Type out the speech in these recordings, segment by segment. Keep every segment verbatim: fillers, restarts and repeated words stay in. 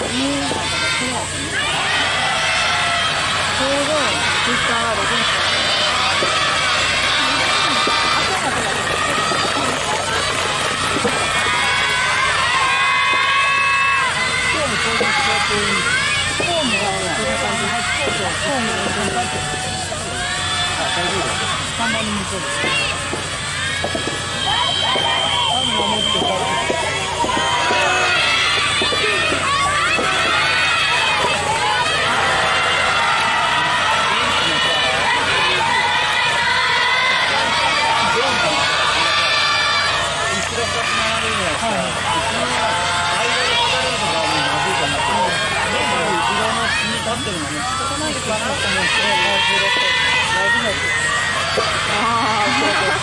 ああ、そうそう。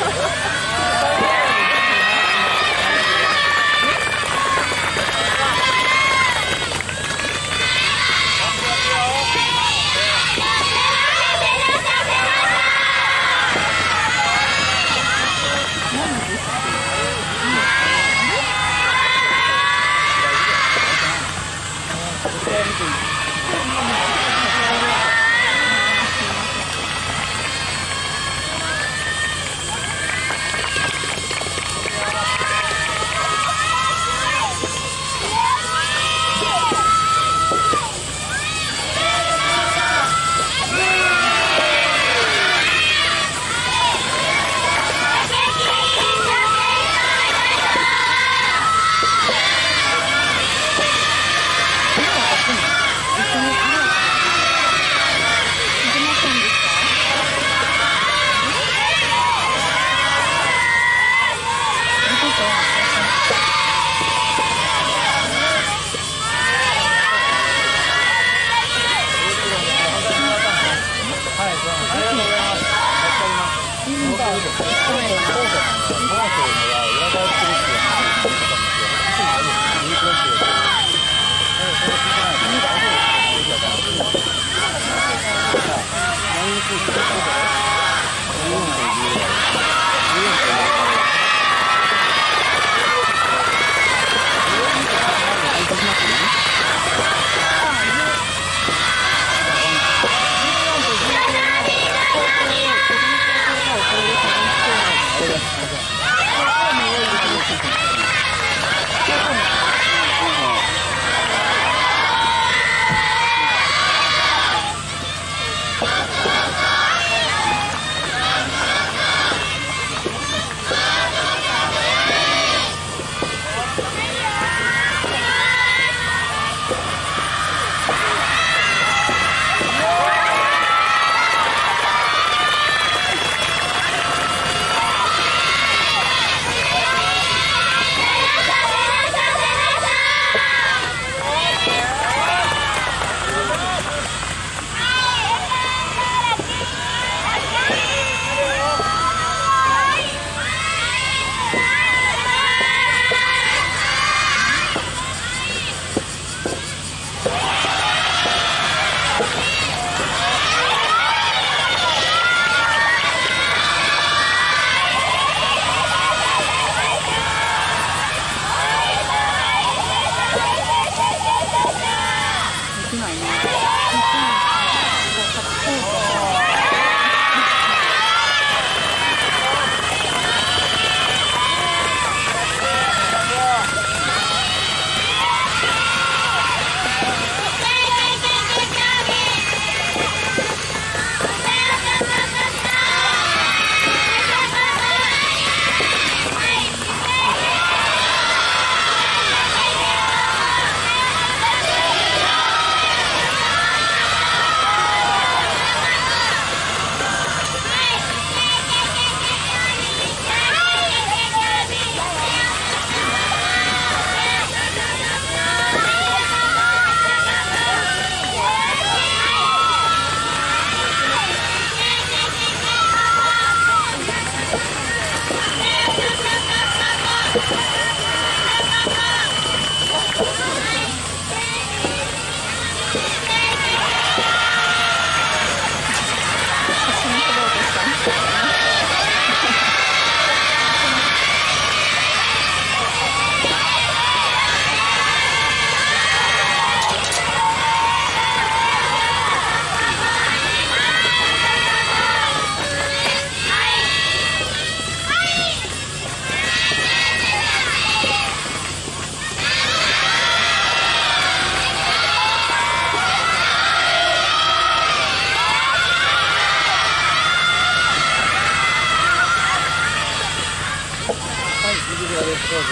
ビデオです。どうぞ。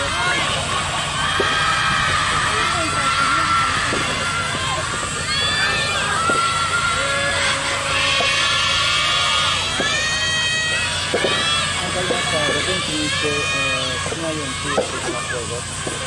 わかりました。お天気に行って、えー、しないように注意していきます。どうぞ。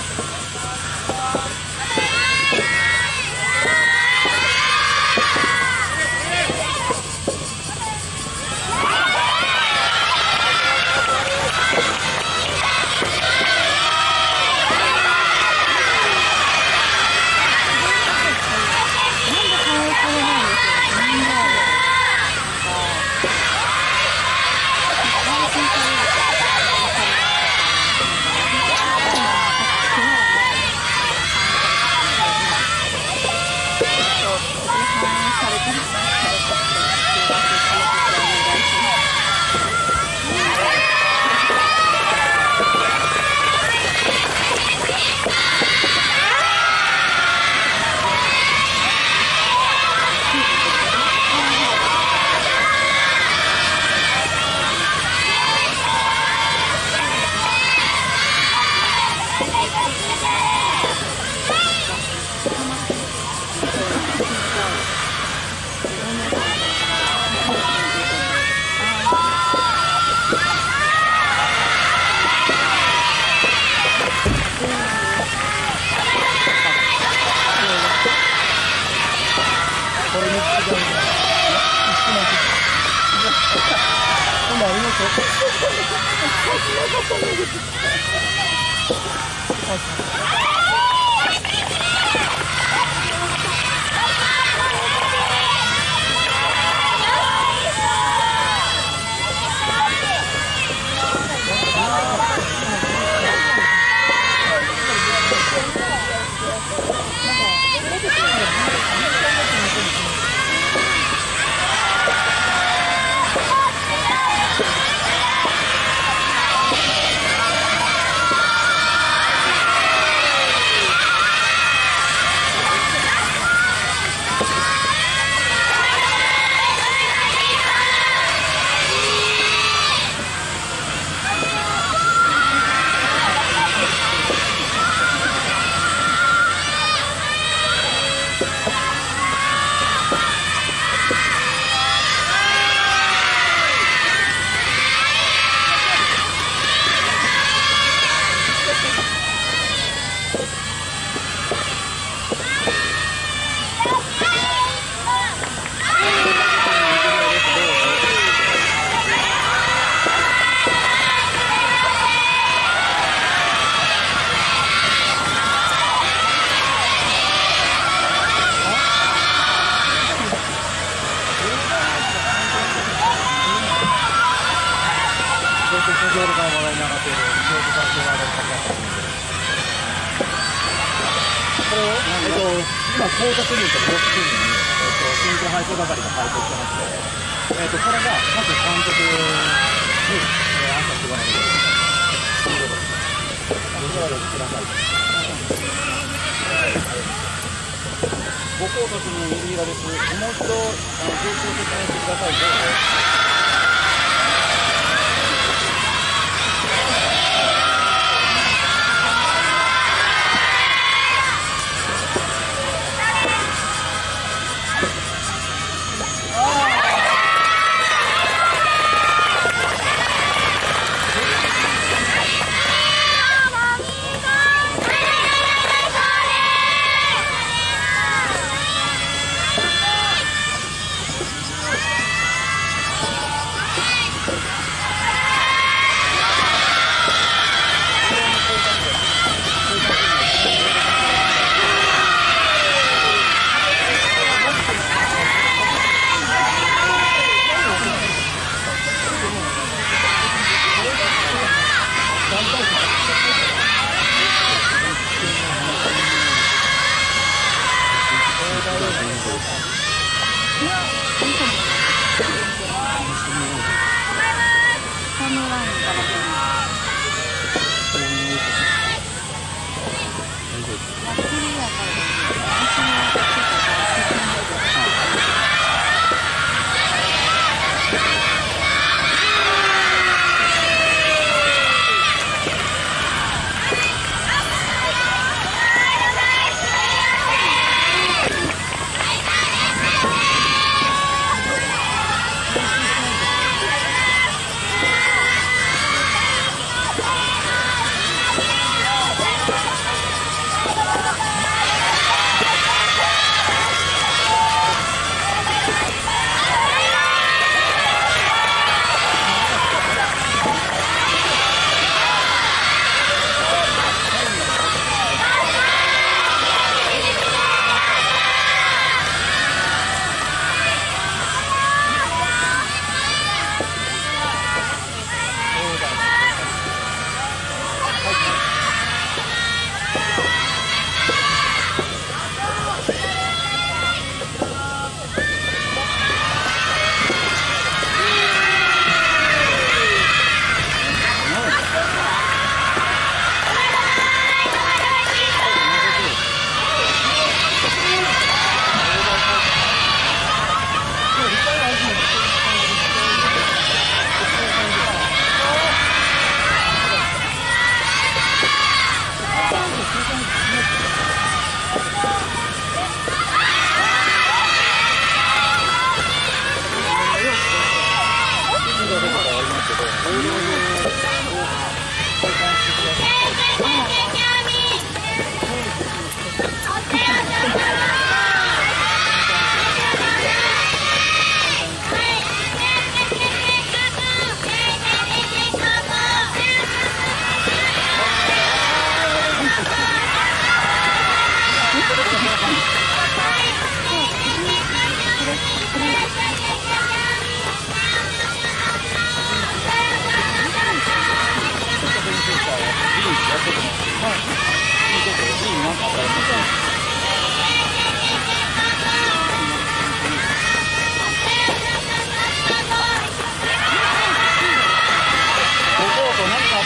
今、高速流とブロック水に、えっと、新規配送係が配送してまして、えっと、これがまず監督に、えー、朝しばらくで、ということです。ご協力ください。ご高速に右側です。もう一度、あの、状況を説明してください。どうぞ。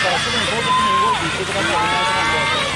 からすぐに唐突に動いていってください。お願いします。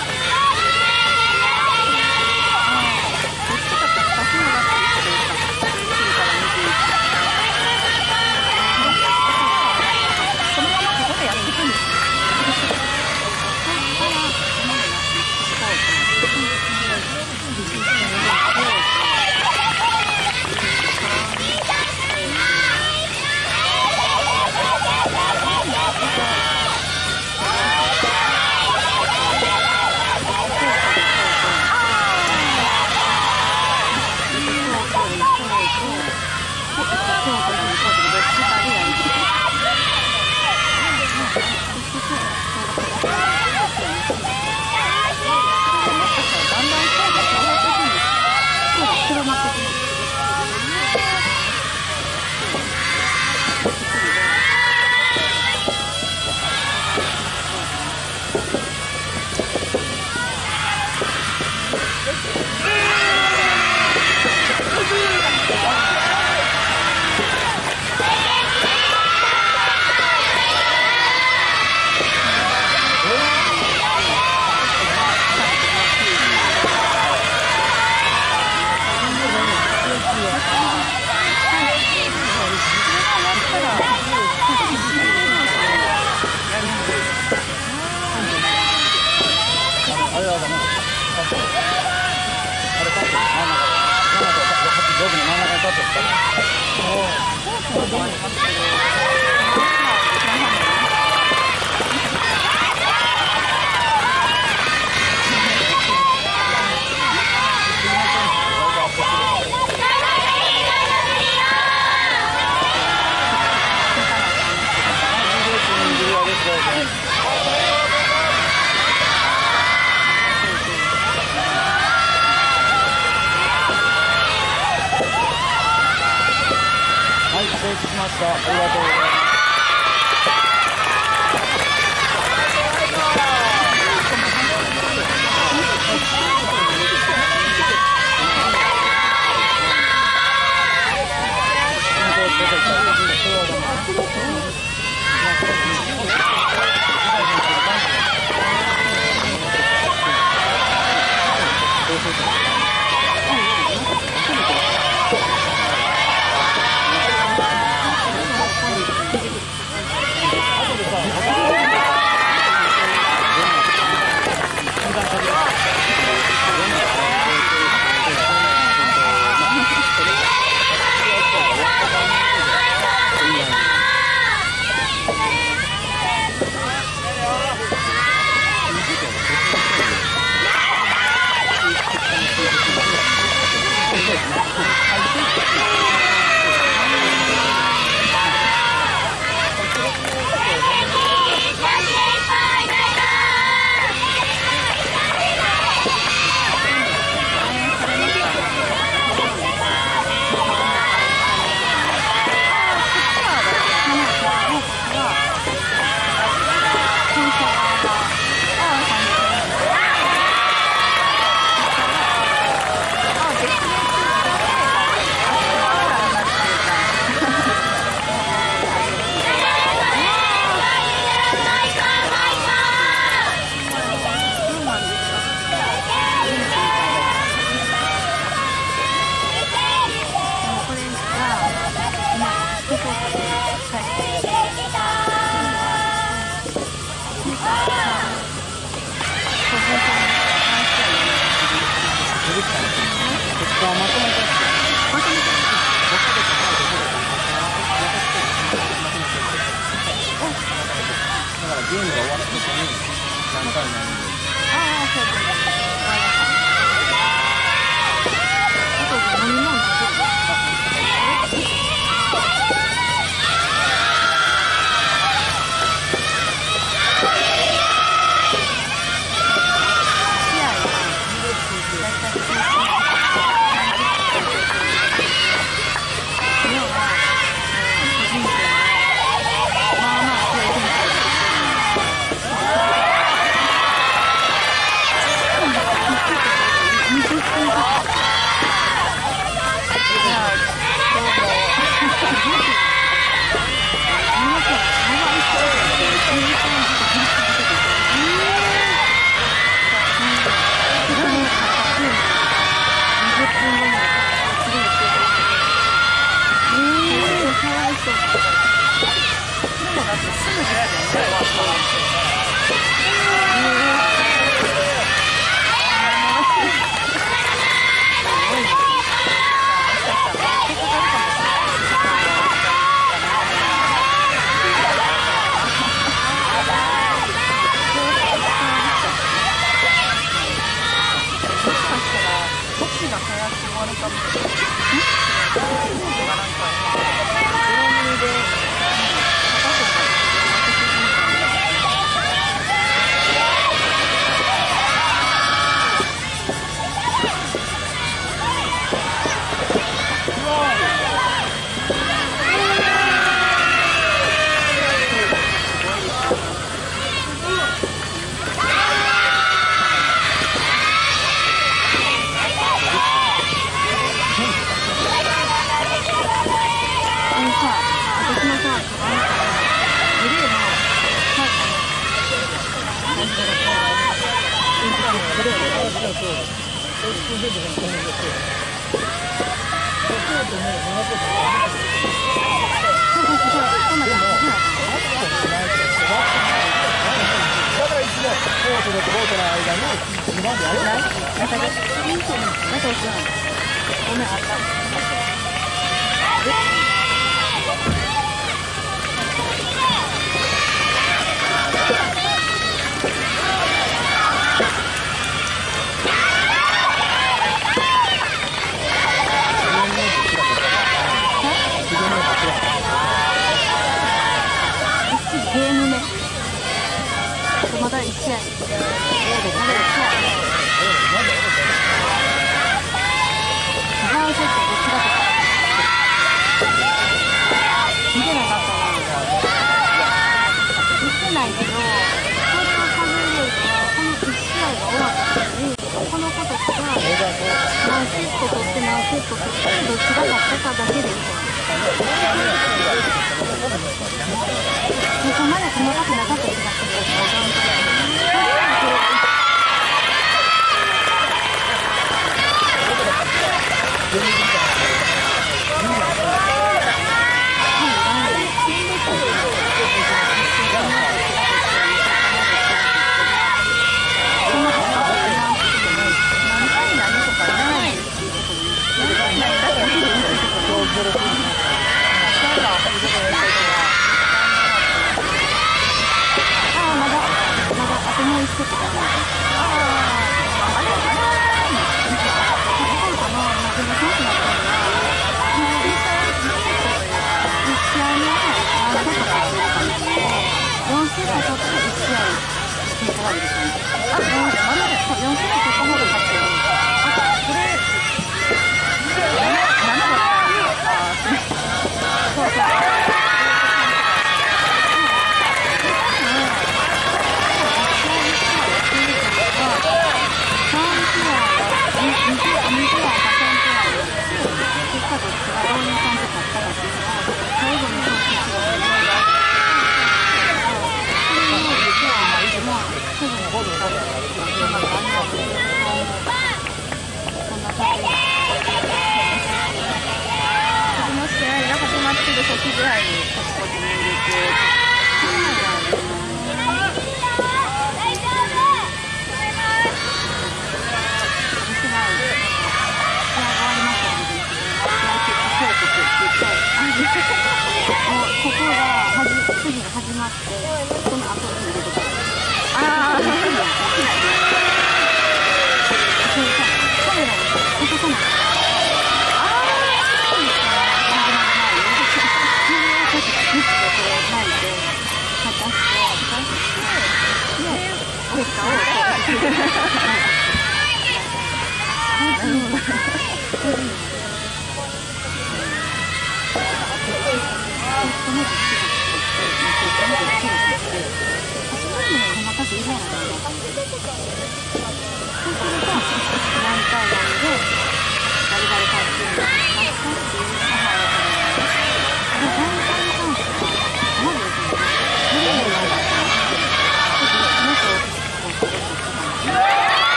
ゲームが終わった時に何回もやるんで。ああ、そうですね。あと飲み物まだいち試合。まだいち試合。ワンセットどっちだったか見てなかったな。見てないけど、それを数えるとこのいち試合が終わった時にこの子たちが何セット取って何セット取ってどっちが勝ったかだけでいいと思う。そこまで細かくなかった気がする。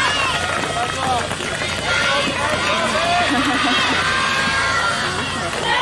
あ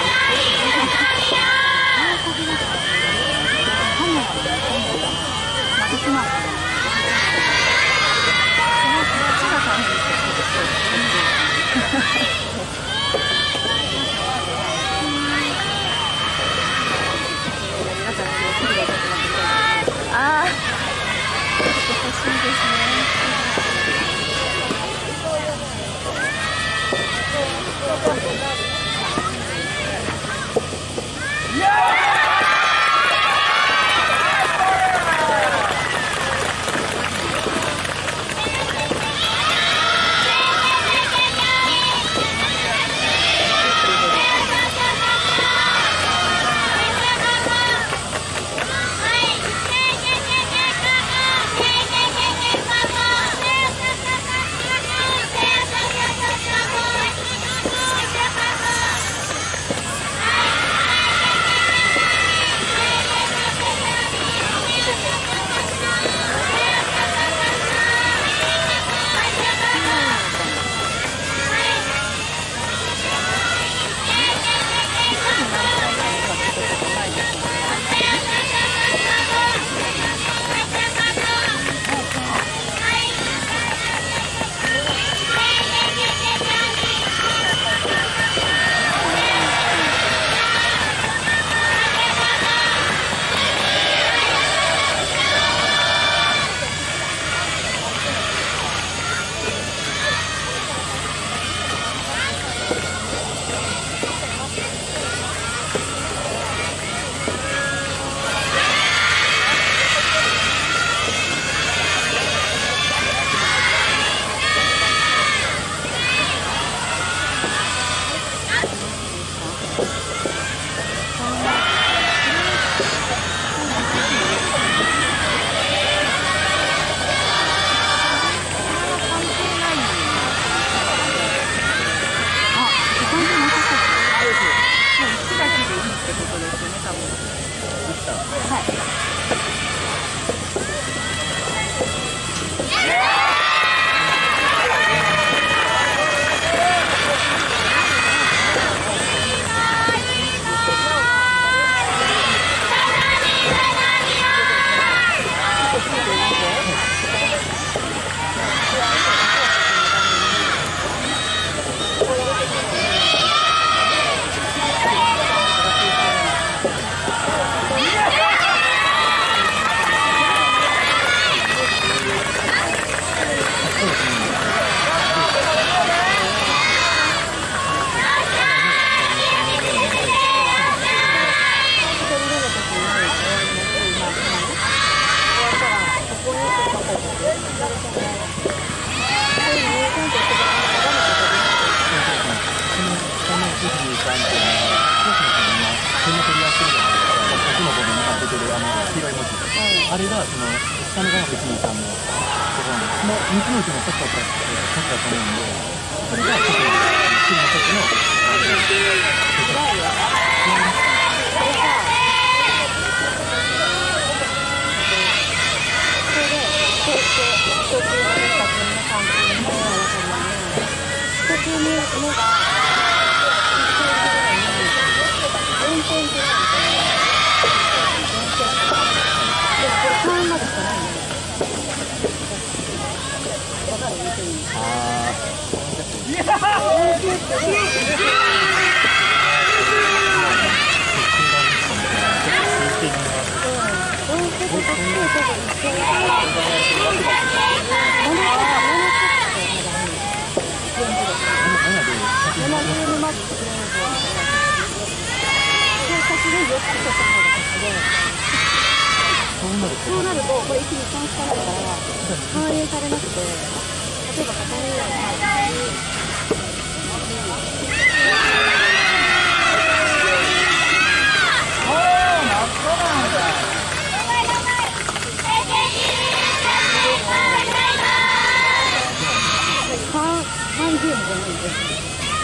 点の取り合いしてるじゃないですか。奥の部分に出てるあの黄色い文字、うん、あれがその下の側の別にさんのところなんで、そのみっつのうちの一つだった時だと思うんで、それがちょっと次の時の違うよ。それさ、それでこうやって一つ一つの関係にもわかるよね。一つ目が運転っていうのはでもこれさんまでしかないね。だから見てみる。あー。いやそうなると、これいち、に、さんしかないから反映されなくて、例えば片目がさんじゅうもじゃないんです。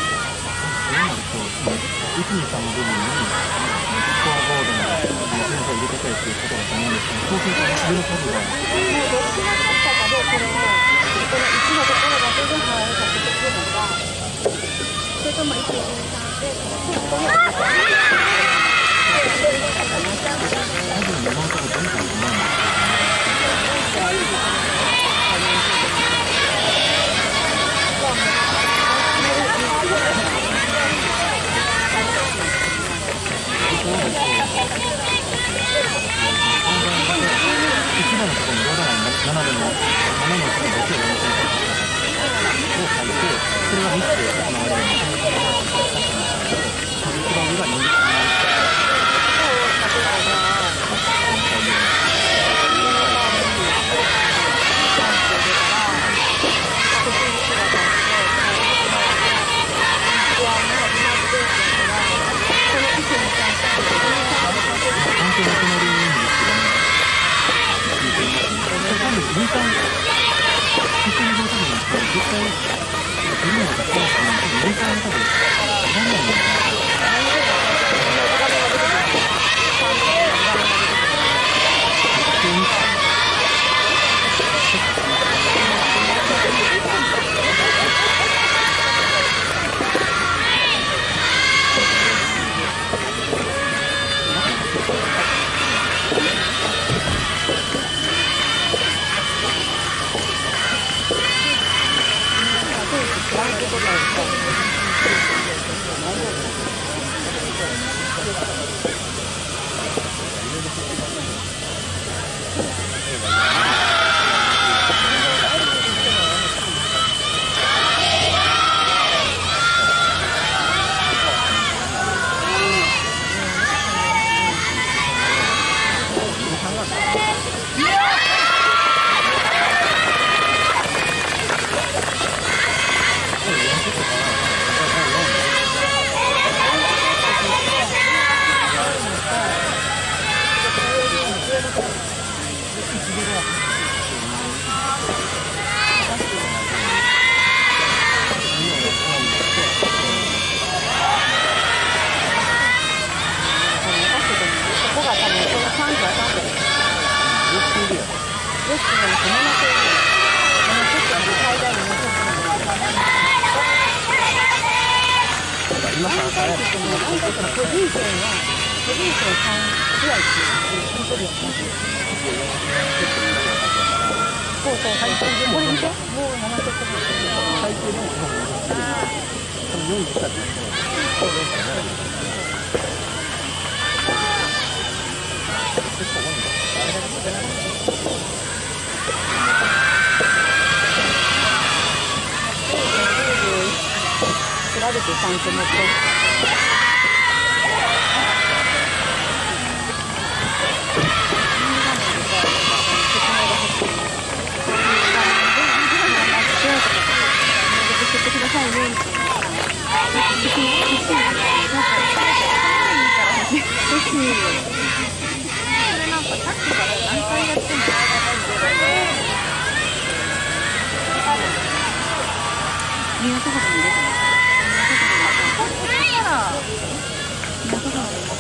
いち、に、さんの部分にスコアボードの点数を入れてくれっていうことだと思うんですけど、そうすると上の数がどっちが勝ったかでこれをこのいちのところだけで反映させてくるのか、それともいち、に、さんでちょっと多分山のところ全部だと思うんですよ。 はい。 しい。それなんかさっきから何回やってもみんなところに入れてます。みんなところに入れてます。みんなところに入れてます。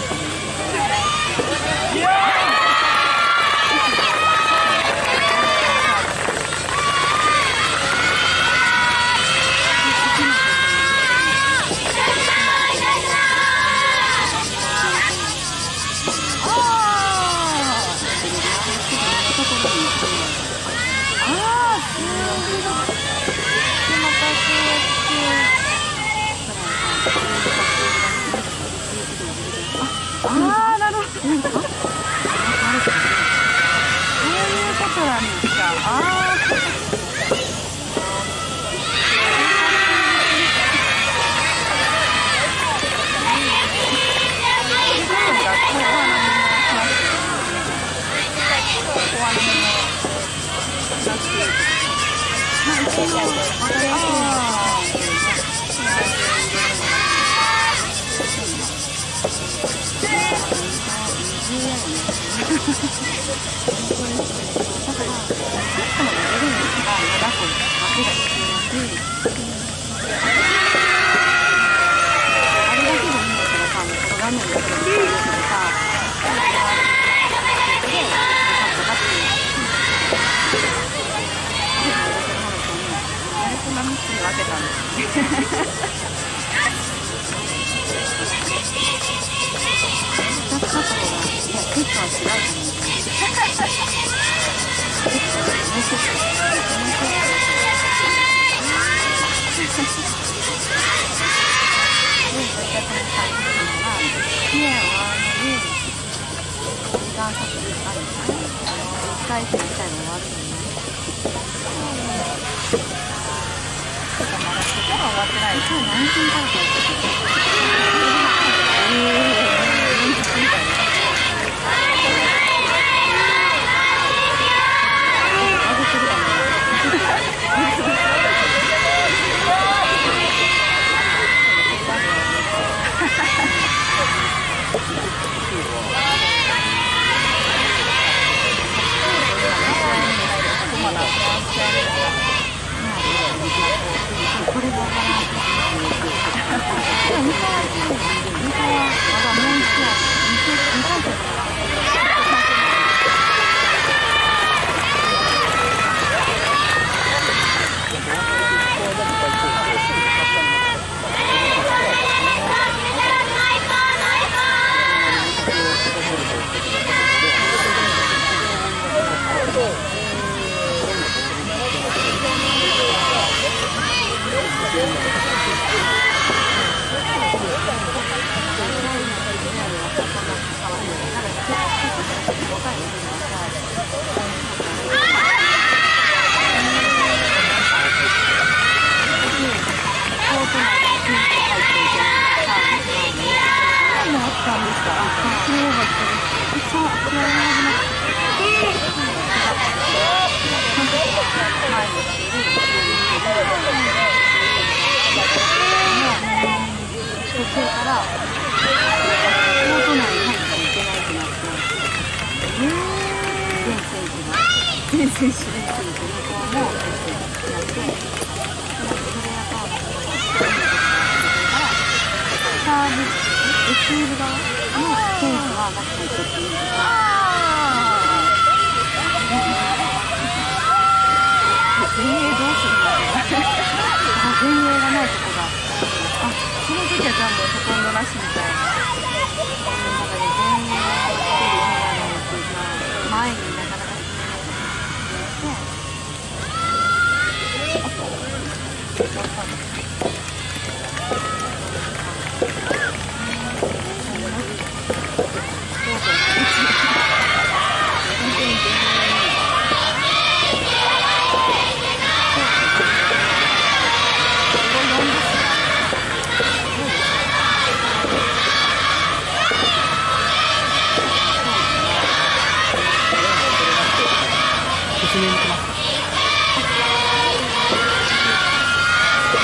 ああ、なるほど。そういうことなんですか。ああ。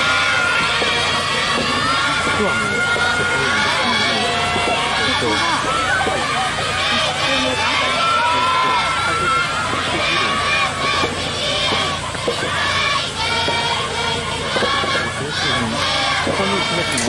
は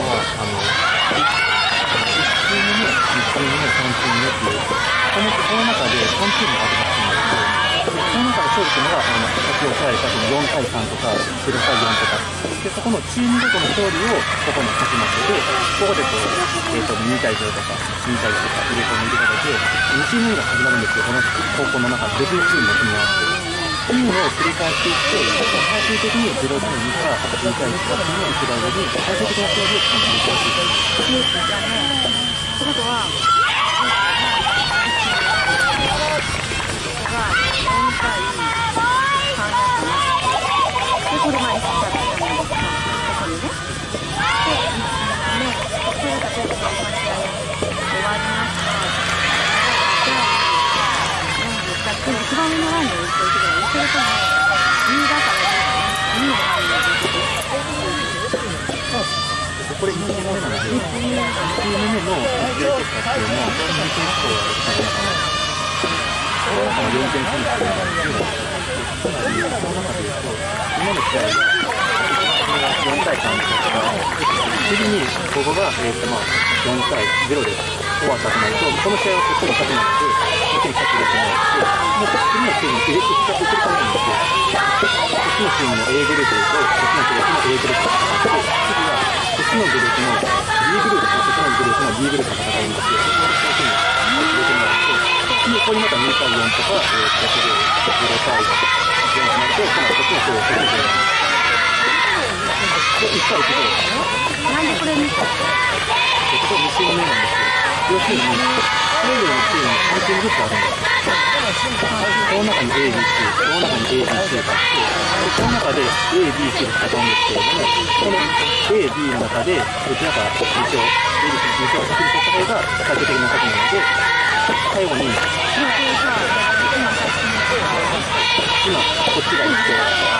はあのいちチーム目、にチーム目、さんチーム目っていうこのこの中でさんチームが始まってるんですけど。その中で勝利するのが、あの先ほどおっしゃられたよんたいさんとかゼロたいよんとかで、そこのチームごとの勝利をここに書きますので、ここでこう、えー、とにたいゼロとかにたいいちとか入れ込んでいただいて、にチーム目が始まるんですよ、この高校の中で別のチームの組み合わせて。っていうのを繰り返していって、最終的にゼロたいにかにたいいちかっていうのを一番上に最終的な勝利をつかんでいきやすい。 ってことは、がよんたいさんだったな。で、これがいちだったじゃないですか、ここにね。で、これが例えばこの試合終わりました。じゃあ、よんじゅうさん、これ一番上のラインで言っていくぐらい、それともにだからにのラインで言っていく。 これいちチーム目なんですよ。いちチーム目の実力結果っていうのは、本当に結構あるかな。この中のよんてんさんっていうのがあるんですよ。つまり、この中で言うと、今の試合がよんたいさんとか、次にここが、えーとまあ、よんたいゼロで終わったとなると、この試合はこっちに勝てないので、こっちに勝ってできないので、もう次のチームに入れていくかないんですよ。こっちのチームの A グループと、こっちのチームの A グループが戦って、次はこっちのグループの B グループとこっちのグループの B グループが戦うんですよ。ここにまたにたいよんとか、えー、ゼロたいよんとなると、このこっちの方を取ってくれる。で、いちたいいちで。 なんでこれにたい？ えっと、にチーム目なんですよ。要するに、それぞれのチームにさんチームずつあるんですよ。この中に A、B、C、この中に A、B、C があって、この中で A、B、C で戦うんですけれども、この A、B の中で、どちらかに勝、A、B、C に勝を先に取った方が最終的な勝ちなので、最後に、今、こっちがいって、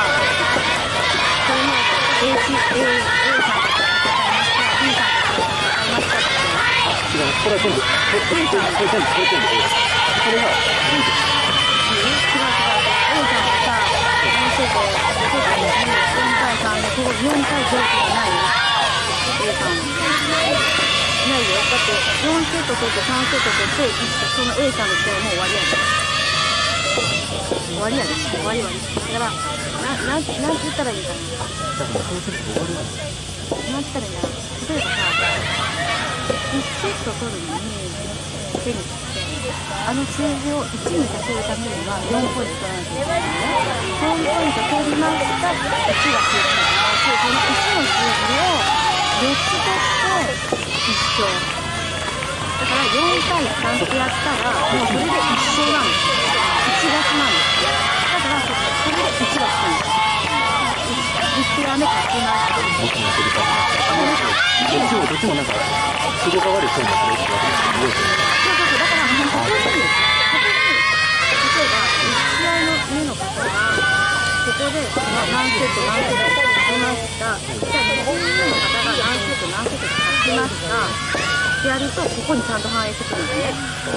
A、C、A、A さんと戦いました、B さんと戦いましたって。 違う、これは全部、これ全部、これ全部、これ全部 A です。これが B です。 違う違う違う。A さんがさ、何してて、結構よんたいさんで、ここよんたいゼロとかないよ。A さん。ないよ。だってよんセット取ってさんセット取って、その A さんの試合もう終わりやで。終わりやで。終わり終わり。だから、な、なん、なんて言ったらいいかな。 だからそうすると終わるんですよ。 なんて言ったらいいんだろう。例えばさ、いちセット取るのに、テニスって、あの数字をいちにさせるためにはよんポイント取らなきゃいけないね。よんポイント取りました。いちが数字だから、そのいちの数字をよっつ取っていっ勝。だからよんたいさんってやったら、もうそれでいっ勝なんですよ。いちがつなんですよ。だからそれでいちがつなんですよ。いちやめ勝ちました。 僕の取り方どっちもどっちもなんか都合が悪いそうになってるってわけですけど、 そうそうそう、だからもうここに、ここに、例えばいち試合の目の方が、ここで何セット何セット勝ちました。じゃあにチーム目の方が何セット何セット勝ちました。ってやると、ここにちゃんと反映してくるんですね。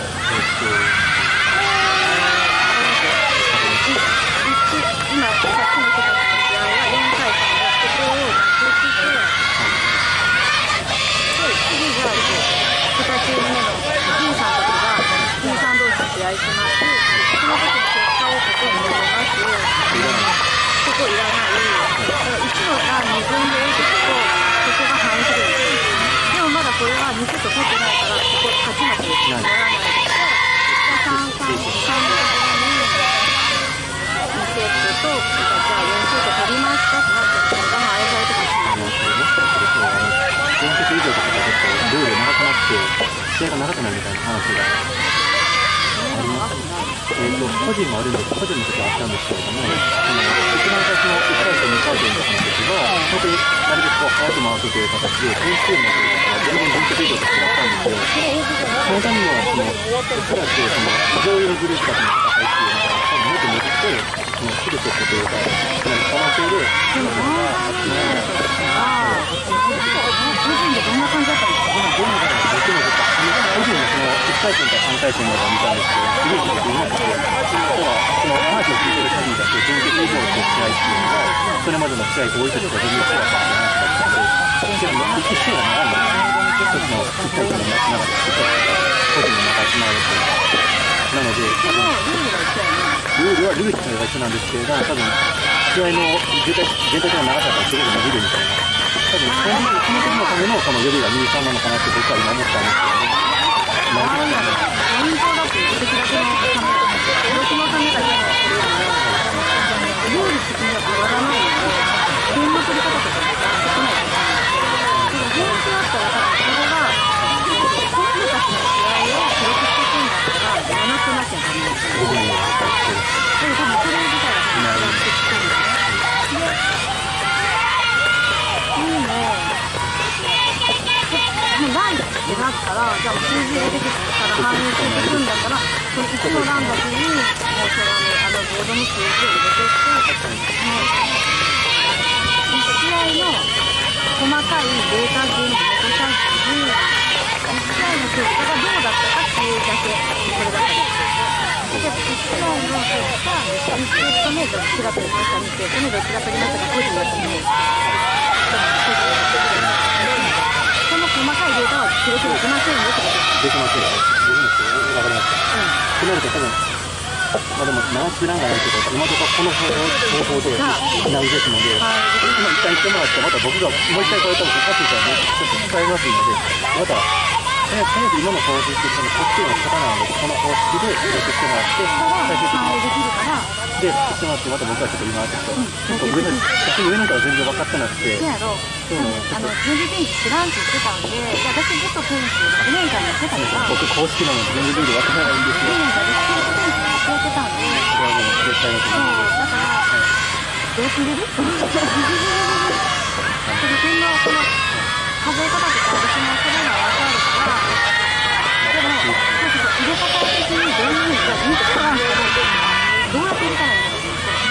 今、さっきの人たちの試合はよんたいさんで、ここをなくして、で、次がにチーム目の B さんとかが B さん同士で試合します。その時の結果をここに入れます。ここいらない。だからいちのがにぶんで打つと、ここが反映するんですよ。でもまだこれはにセット取ってないから、ここ勝ち負けにならないので、さん、さん、さんのところに、にセットと、じゃあよんセット取りましたってなって、これが反映されてます。 よんセット以上とかだとルール長くなって試合が長くなるみたいな話があります。えーと個人もあるんです。個人の時はあったんですけれども、あの一番最初のいっかい戦にかい戦とかの時は本当になるべくこう早く回すという形で点数の取り方が全然分析以上と違ったんですよ。そのためにはそのおそらくその上位のグループたちの戦いっていうのが多分もっと巡ってそのフルセットというかその可能性でその個人でどんな感じだったんですか？ 僕も個人のそのいっかい戦かさんかい戦まで見たんですけど、すごい出ていなくて、ただその話を聞いてる限りだと準決以上の試合っていうのがそれまでの試合と置いてると全然違ったって話だったので、 一瞬が長いんですよ。一つのちっちゃい人の中で、個人の中でつながるっていうなので、多分ルールはルール自体は一緒なんですけれども、多分試合の全体全体的な長さがすごく伸びるみたいな、多分そのその時のためのこの予備がに、さんなのかなって僕は今思ったんですけど、なんでポイントだって出てきたけど、僕のためだけのルール的には変わらないので、点の取り方とかも変わってこないから、でも本気だったら多分それが本人たちの試合を記録していくんだったらやらなくなきゃダメですよ。でも多分それ自体が変わってきてるんですね。で、いいね。もうランってなったら、じゃあ数字が出てきたら反映していくんだったら、そのいちのランだけに、もうそのあのボードの数字を入れていって、もういち試合の細かいデータっていうのを残さずに、いち試合の結果がどうだったかっていうだけ、それだったりする。で、いち試合の結果、にセット目どっちが取りました、にセット目どっちが取りましたか、個人だったので、その細かいデータは記録できませんよってことです。 できませんよ。わかりました。となると多分、まあでも直す欄がないけど、今のところこの方法でないですので、今一旦言ってもらって、また僕がもう一回これ多分復活したらもうちょっと伝えますので、また、とりあえず今の方式ってこのこっちの方なので、この方式で記録してもらって、最終的に。で、してもらって、また僕はちょっと今、ちょっと、ちょっと上の、逆に上の人は全然分かってなくて、 そうやろ。あの、全然テニス知らんって言ってたんで、いや、私ずっとテニスろくねんかんやってたから、 僕公式なので全然ルール分からないんですよ。 ろくねんかんでスケートテニスやってたんで、 これはもう絶対のとそう、 思う。 だから、どうするその点の、その、数え方とか私もそれが分かるから、でも、そうそうそう、入れ方的にどういうふうに、じゃあ、見てたらんけど、どうやって入れたらいいのか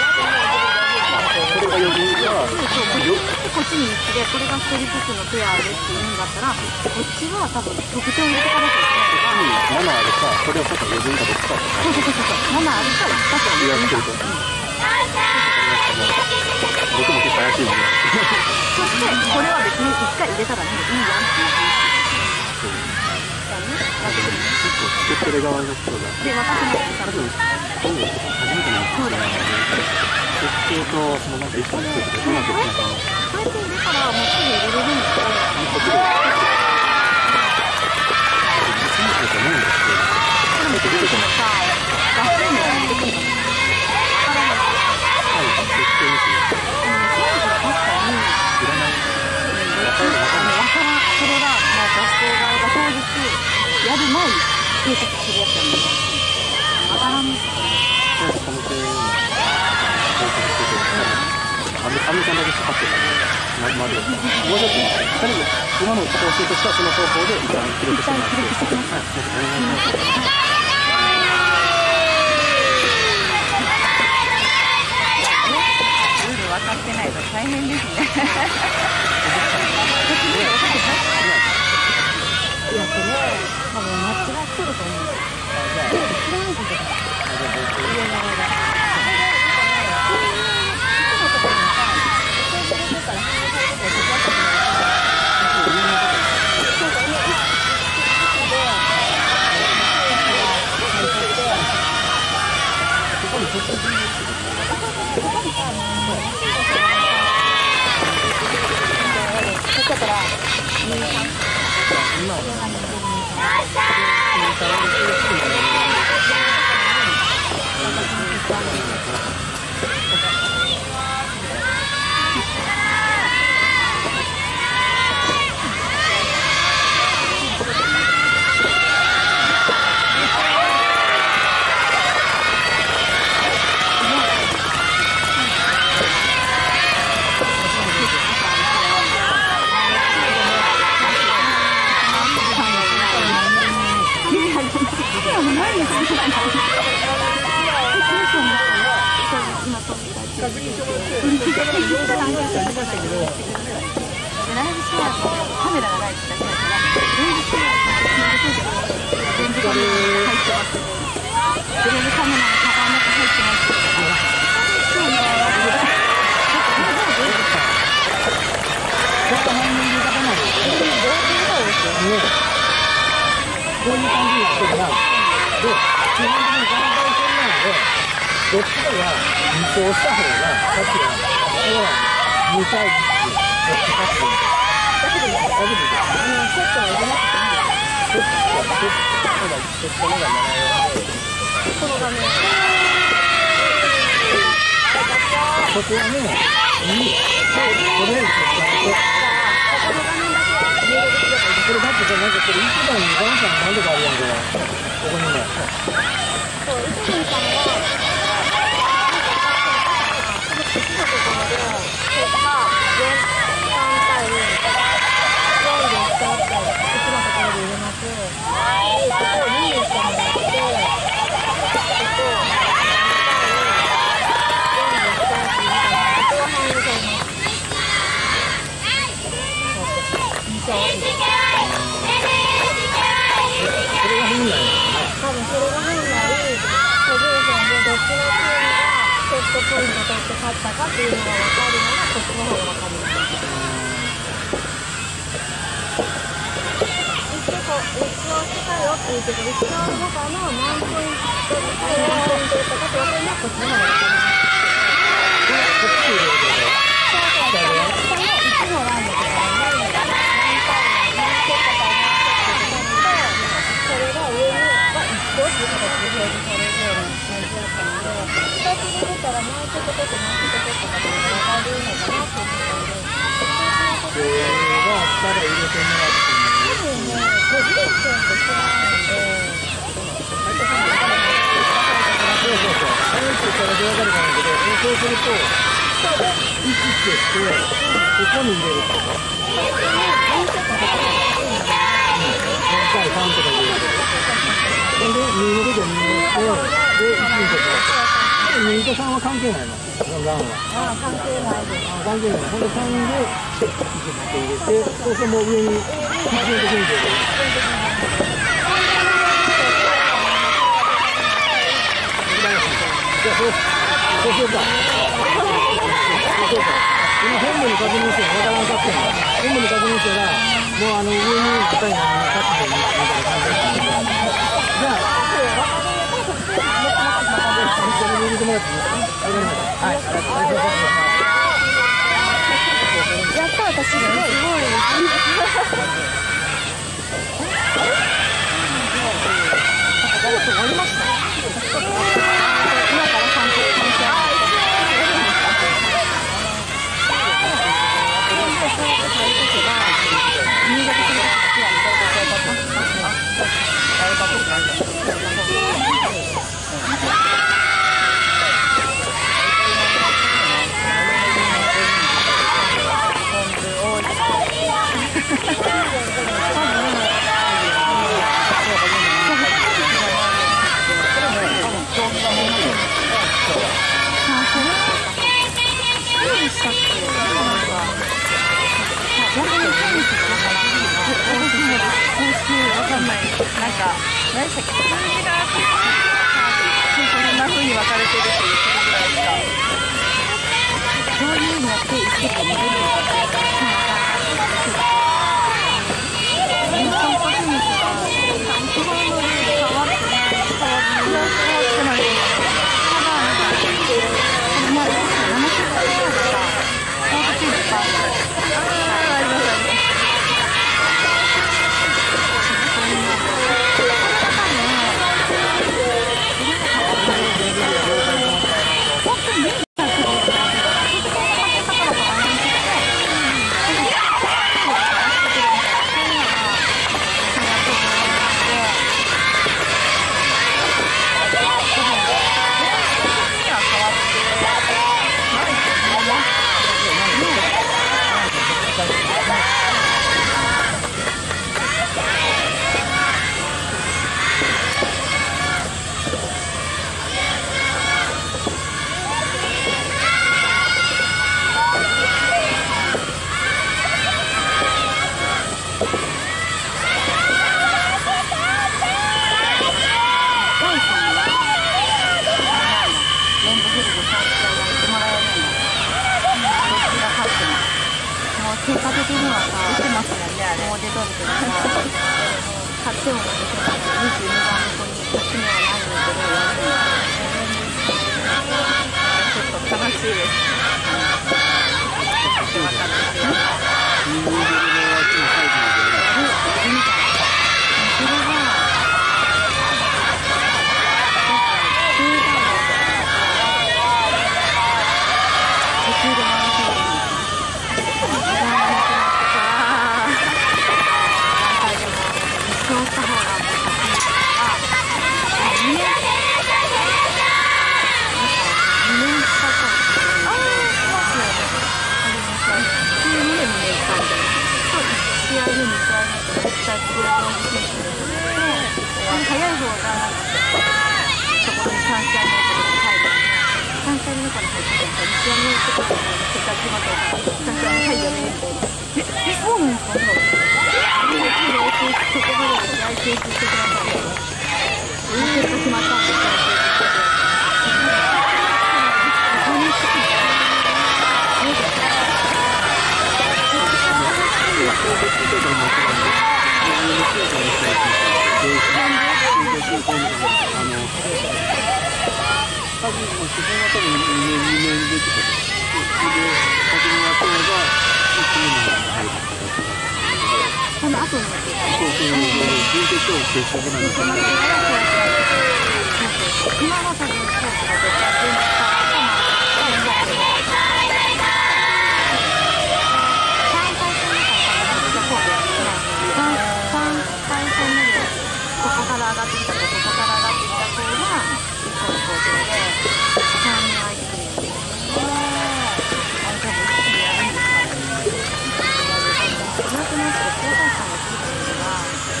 それが予備が、 こっちにいちでこれがひとりずつのペアでっていうんだったら、こっちは多分特徴を入れていかなきゃいけないから、 ななあるか、それをちょっと予備がどっちかとか、 そうそうそうそう、ななあるかいちかって言わ言ってせてると、僕も結構怪しいので、 そしてこれは別にいっかい入れたらね、いいやんっていう話だね。 作ってる側の人が、 で、私も多分今度初めてのそうだよね。 設計とそのなんか一緒に作ってて、うまくいかないかな。 そうやって入れたらもうすぐ入れれるんだけど、 こっちで、そうだと思うんですけど、 でも出てきたさ、学生名が出てくるのわからない。 はい、設計ミスで、 うん、そういうの確かに、 いらない、分かる分かんない。 わからん。それが、もう学生側が当日やる前に計画するやつやねん。わからんね。 とりあえずこの点を計画してて、アメアメリカンだけかかってたんで、ままで、もうちょっと、とりあえず今の方針としてはその方法で一旦記録してもらって、はい、お願いします。 ルール分かってないと大変ですね。いや、これ、多分間違ってると思う。知らないことだ。上の上が。だから、カメラがないってだけだから、全部全部カメラが入ってますね。全部カメラのカバンの中入ってますから。そうね。ちょっと前に言い方ね、こういう感じになってるな。で、基本的に団体戦なので、どっちかがに走した方が勝ちが、だからに対いち、どっち勝つんで。だけど、だけど、セットはいらなくていいんですよ。セットは、セットは、セットのがななよんで、 この画面。 そこはね、いい。とりあえず、 この画面だけ入力すればいいです。 これだってさ、なんかこれいちばん、にばんさん何とかあるやん、これ。ここにも。 そう、いちばんさんは、この口のところで、結果、よん、さん対よんでスタート、口のところで入れます。で、ここをににしてもらって、ここ、ここ、多分それが変になり、個人戦でどっちのチームがセットポイント取って勝ったかっていうのが分かるのがこっちの方が分かります。一応こう、一応したよって言うけど、一応の中の何ポイントで何ポイント取ったかって分かるのはこっちの方が分かります。そうそう、下のいちの欄のところにそれが上には一個っていう形で表示されるような感じだったので、ふたつ入れたら何個取って何個取ったかっていうのが分かるのかなっていうので、それが下で入れてもらって多分ね、個人戦と違うので、そうそうそう、あれってそれで分かるかなけど、そうすると、いちってして、ここに入れると。さんとか入れるほんで、にの時はにをして、で、いちの時は。にとさんは関係ないの、この欄は。ああ、関係ないです。ああ、関係ない。ほんで、さんで、いちって入れて、そうするともう上に、いちの時に入れて。じゃあ、そう、そうしようか。そうしようか。今、本部に確認して、わからんかったんだ。本部に確認したら、もうあの上に答えが勝つみたいな感じだったんで、じゃあ、それに入れてもらっていいですか？わかりました。はい、やった、私すごい。すごい。終わりました。今からさんぷん。新潟県のなんか、何でしたっけ、数字があって、こんな風に分かれてるっていうことぐらいしか。どういうのって一時間見れるのかっていうか、日本国民とか、基本のルール変わってない、変わってない。ただ、なんか、この前、ななひゃくえんとか、コードチームとか、ああ、ありますあります。 店を見せたらにじゅうにばんの子に勝ち目はないんだけどやるんだ。ちょっと悲しいです。分かんない。それは早い方がなんかそこにさん試合目とかに入るさん試合目とかに入ってたらに試合目とかに結果決まったらさん試合目入るよねみたいな。え、そうなんですかね。そこまで試合提出してください。結果決まったんで試合提出して多分、自分は多分にねん、にねんでってことです。で、初めは今日がいちねんの中に入る形その後にそうそう、準決勝決勝ぐらいの感じで。 今は多分コースが絶対全部変わったまさんかい戦目から多分さんかい戦目でここから上がってきた子、ここから上がってきた子が一個の工程でさんにん相手にやるんですよ。あれ多分一気にやるんですからね。少なくなって高橋さんが聞いた時は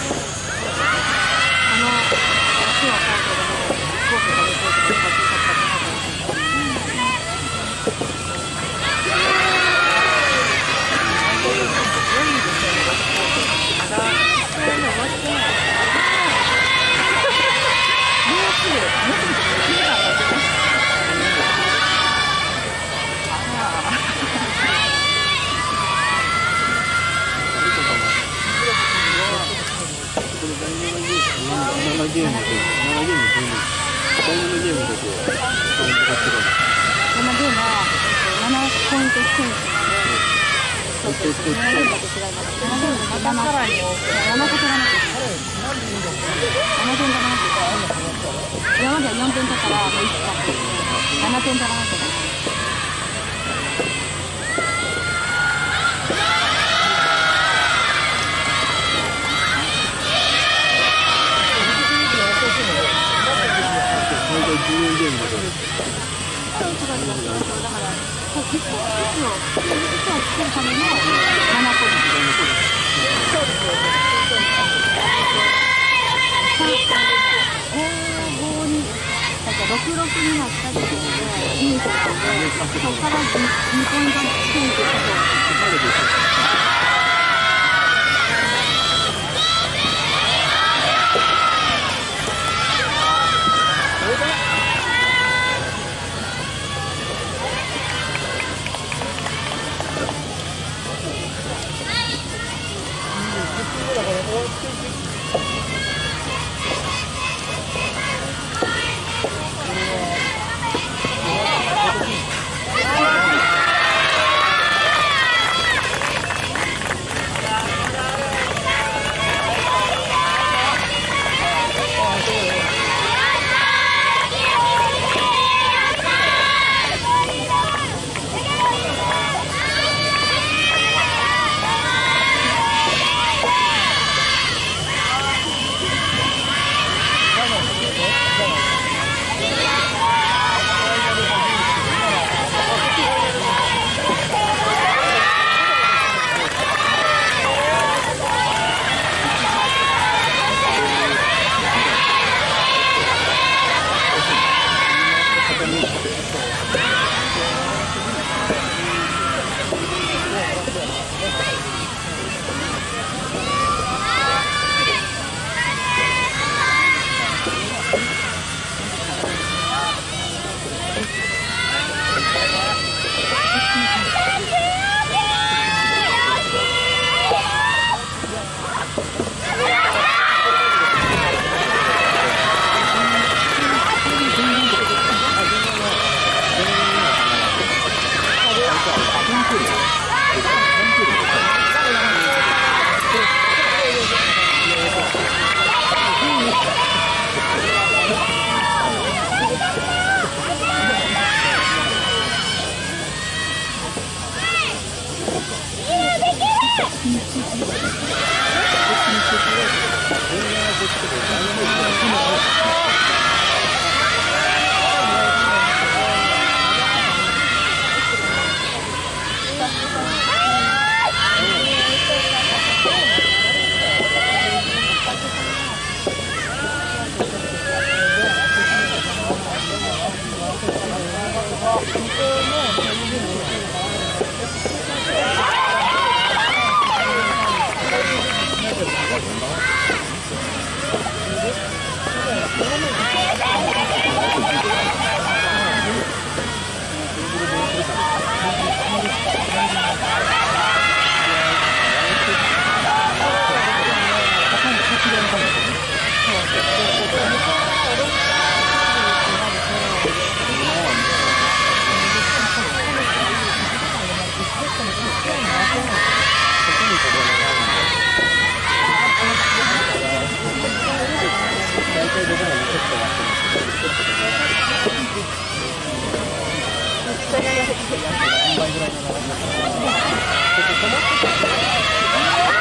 あの足はコートでもコートがレコートで今小さかったなと思ってななゲームで、ななゲーム全部、だいななゲームだけポイントが違う。 ななゲームはななポイント選手なので、そうそう、ななゲームだけ違います。ななゲームでまたさらになな個取らなきゃいけない。ななてん取らなきゃいけない。今まではよんてん取ったらもういちかってななてん取らなきゃいけない。 じゅうよんゲームだけど。 だから、いちをつけるためのななポイント。そうですよね。ごに、だからろくろくになった時点で、にしたので、そこからにポイントチェンジしたと。 僕もリセットやってるんですけど、リセットでやってるんですそれがやってる何倍ぐらいの長さかな。ちょっと止まってた。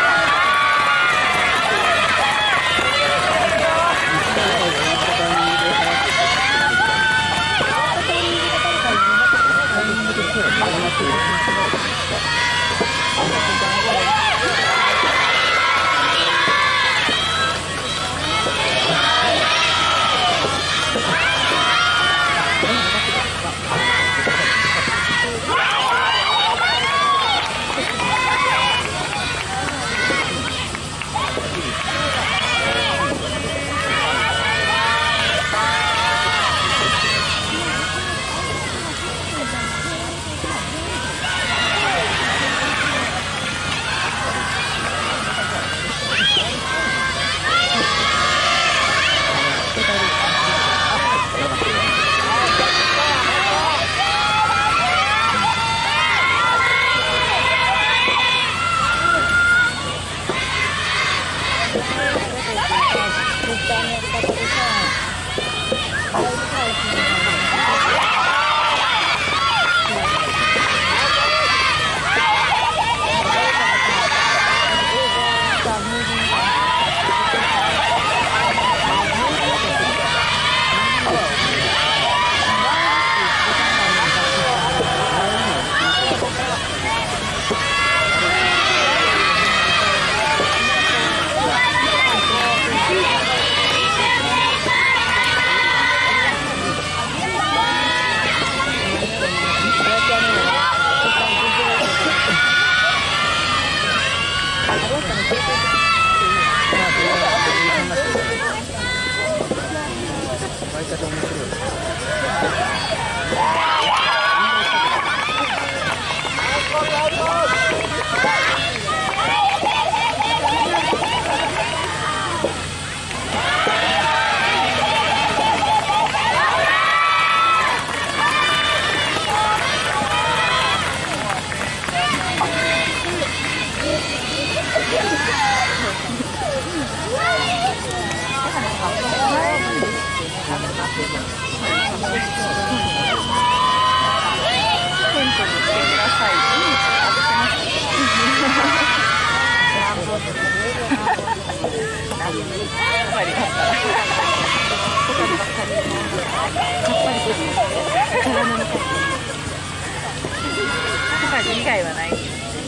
以外はない。そ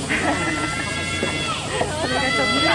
れがちょっと。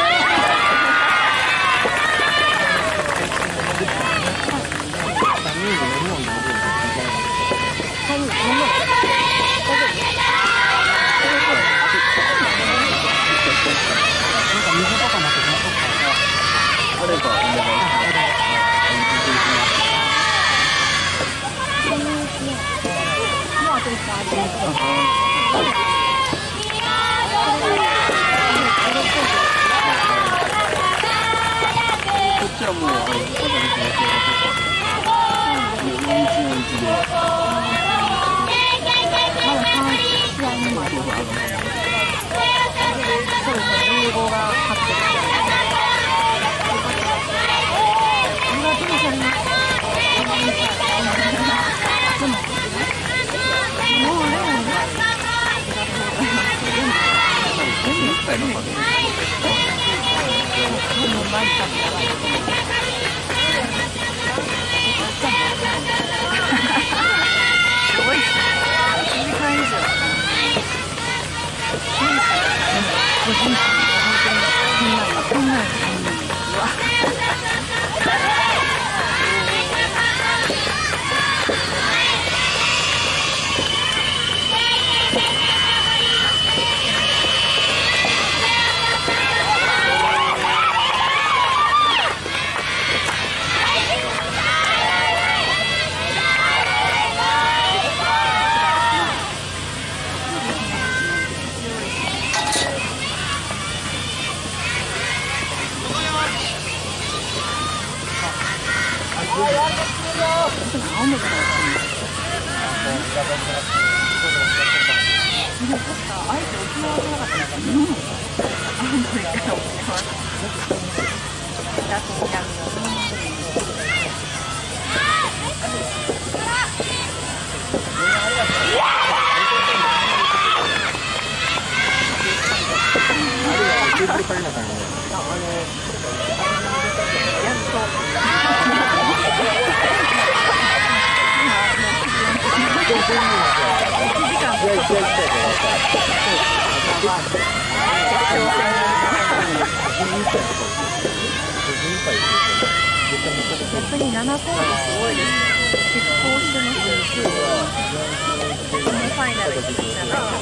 逆にななコードすごいですね。拮抗してますよ。このファイナルに来たら。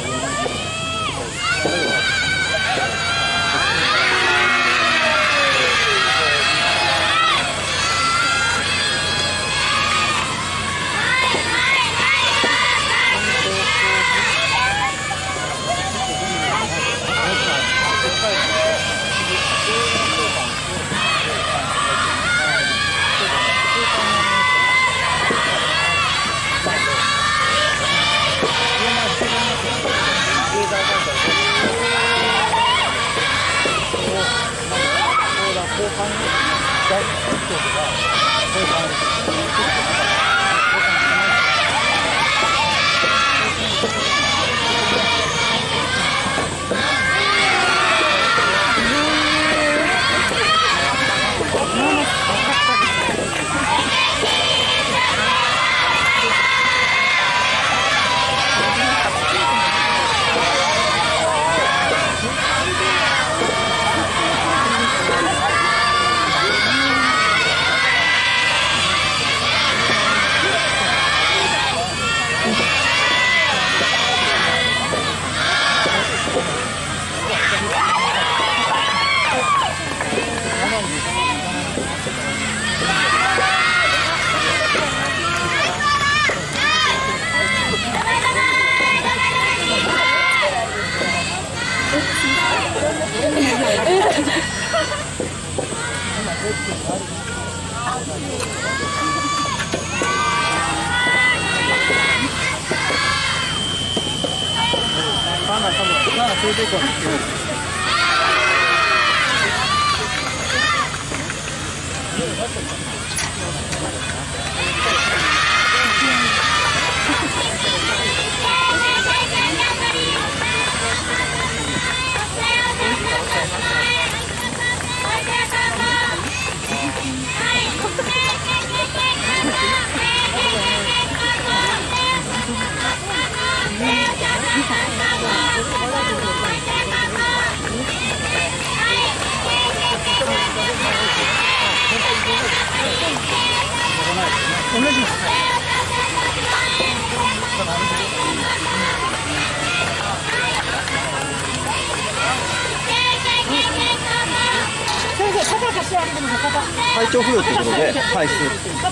体調不良ということで、はい、す。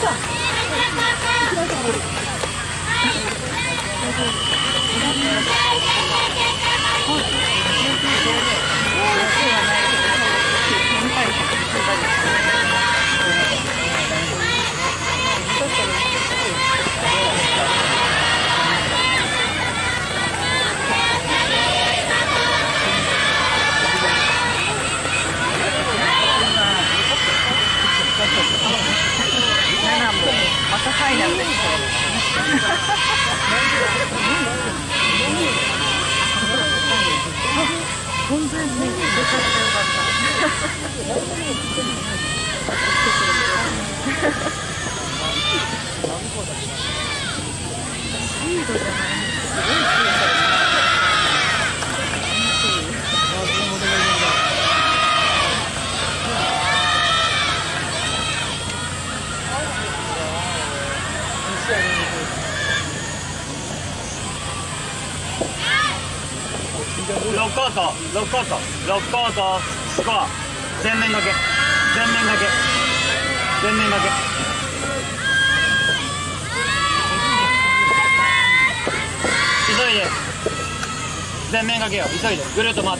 またファイナルです。本当にね、よかったよかった。シードじゃないの、すごいシードです。 ロックアウト、ロックアウト、ロックアウト、スコア、全面掛け、全面掛け、全面掛け。急いで、全面掛けよ、急いで、ぐるっと回って。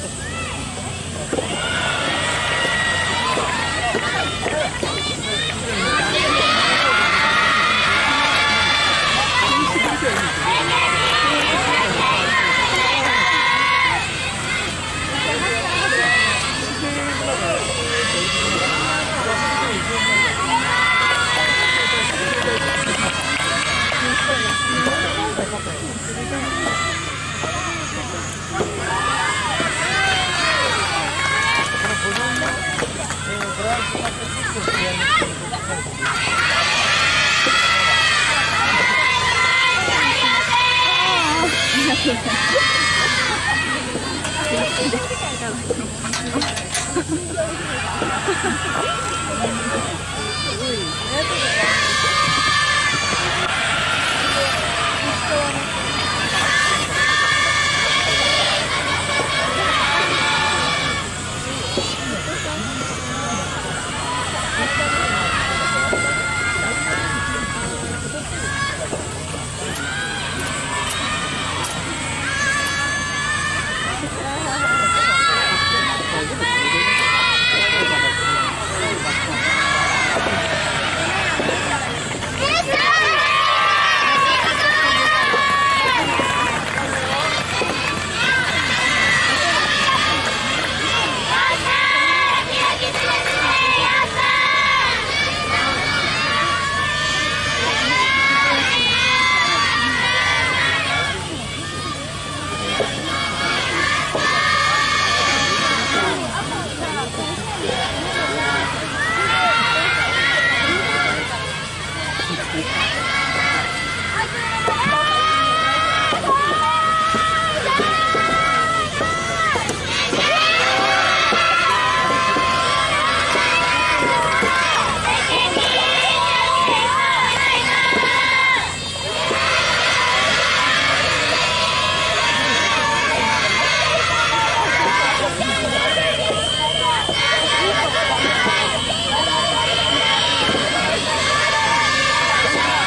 は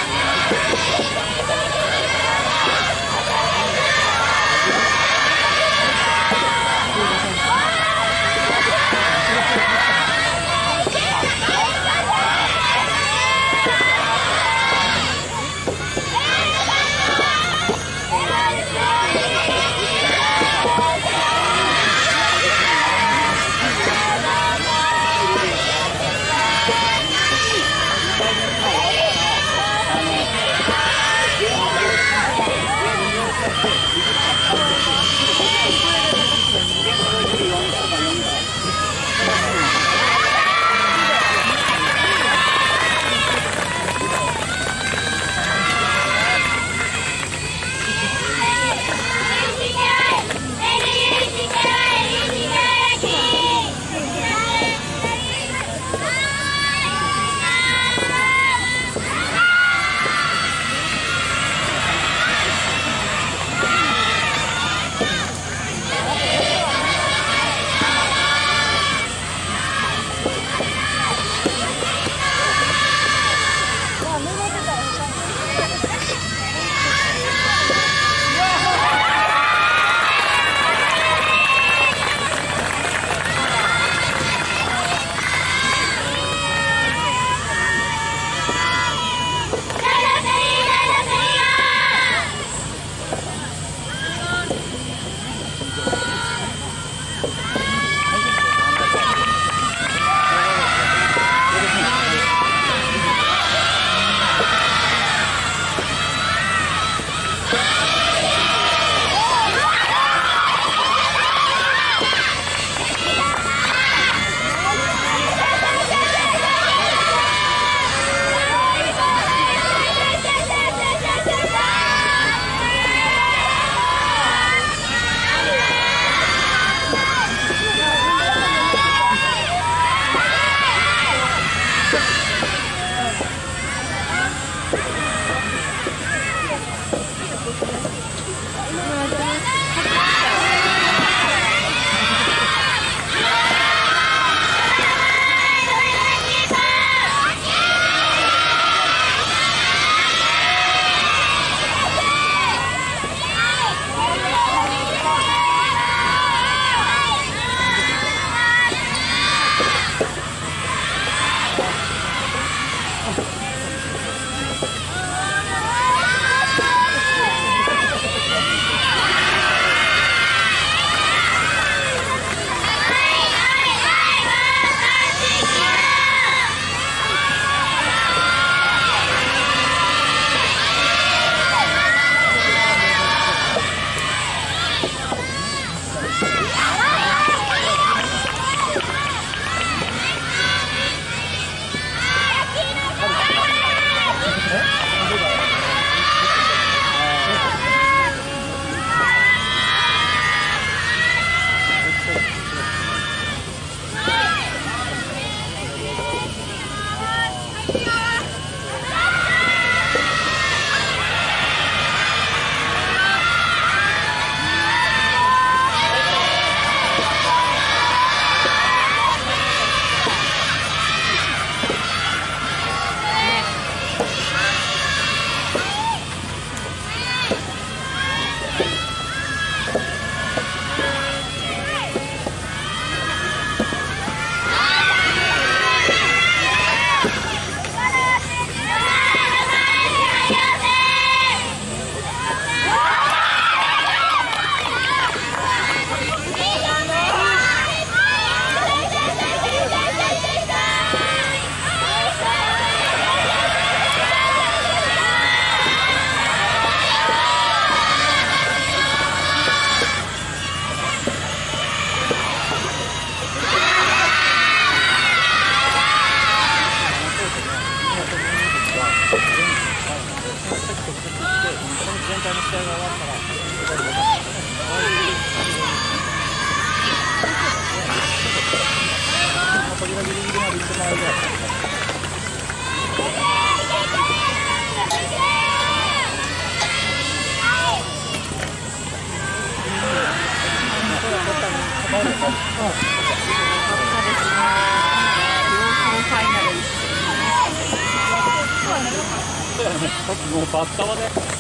もうバッタバで。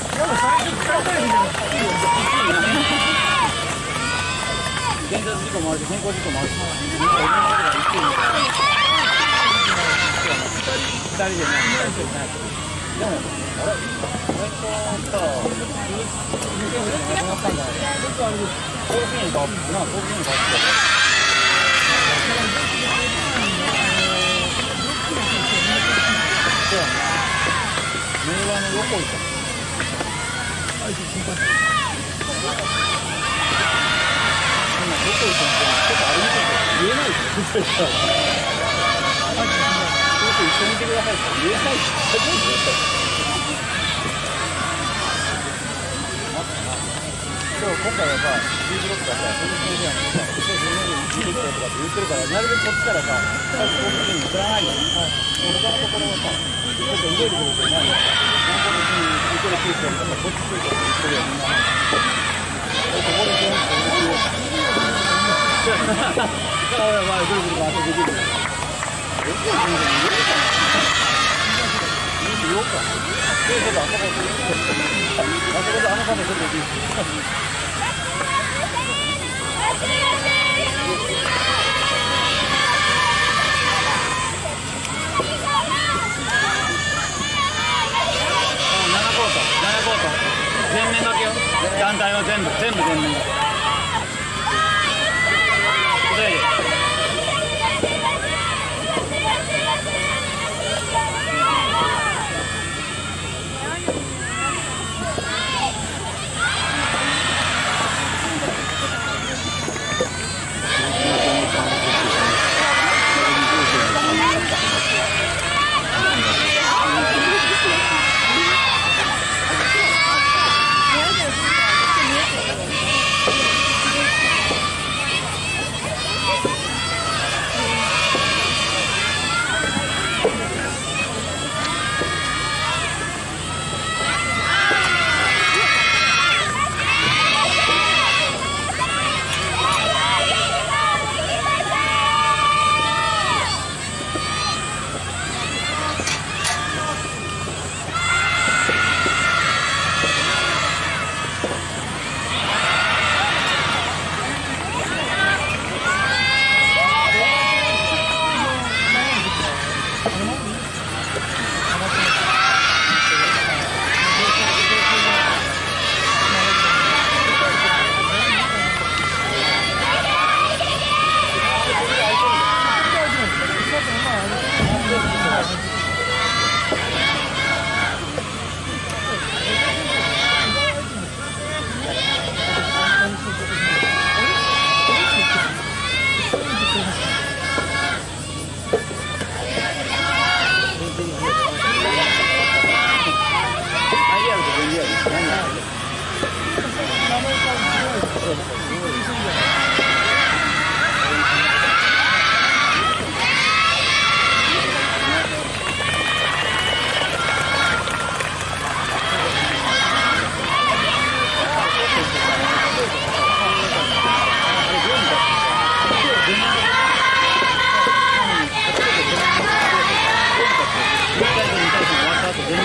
現在事故もあるし、先行事故もあるし。二人でね、二人でね。でも、あれ、俺とさ、にせんごで亡くなったんだよ。僕あれです。コーヒーに変わって、な、コーヒーに変わって。そうやね。名和の横井さん。あいつ心配。今横井さんってちょっとあれ見てて言えないですよ。あいつ一緒にいてくださいって言えないです。初めて言った。今日今回はさ、B ブロックがさ、その先生がさ、そういうふうに見てきたとかって言ってるから、なるべくこっちからさ、最初こういうふうに振らないように。他のところはさ、ちょっと動いてくるとないよ。なんか別に受けるピースやり方、こっちついてる人でみんな。ここで全部こういう。だから俺はまあぐるぐる回ってできる。よく全然言えるかな。言おうか。で、ちょっとあそこで、あそこであの方ちょっといい。全面掛けよ。団体は全部、全部全面。全然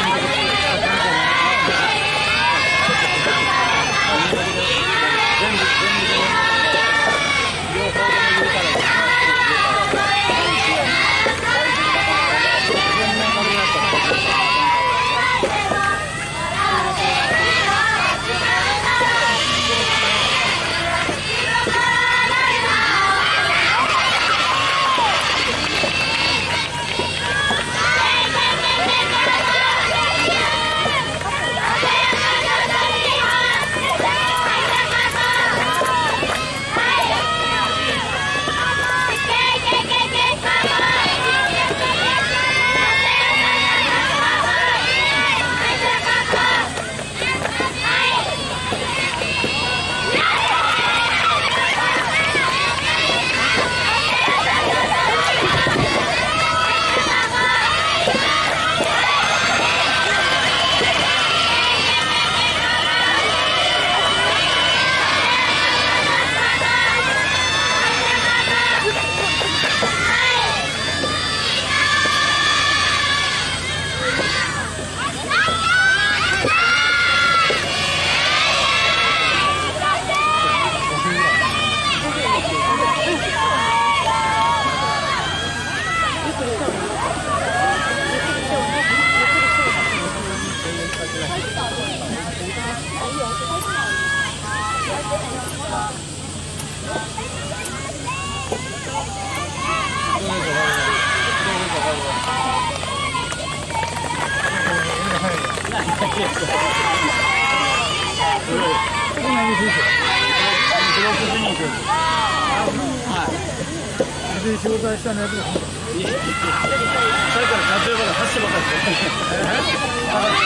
仕事はしたのやつだ。 さっきから撮影まで走ってばっかりです。え？カメラ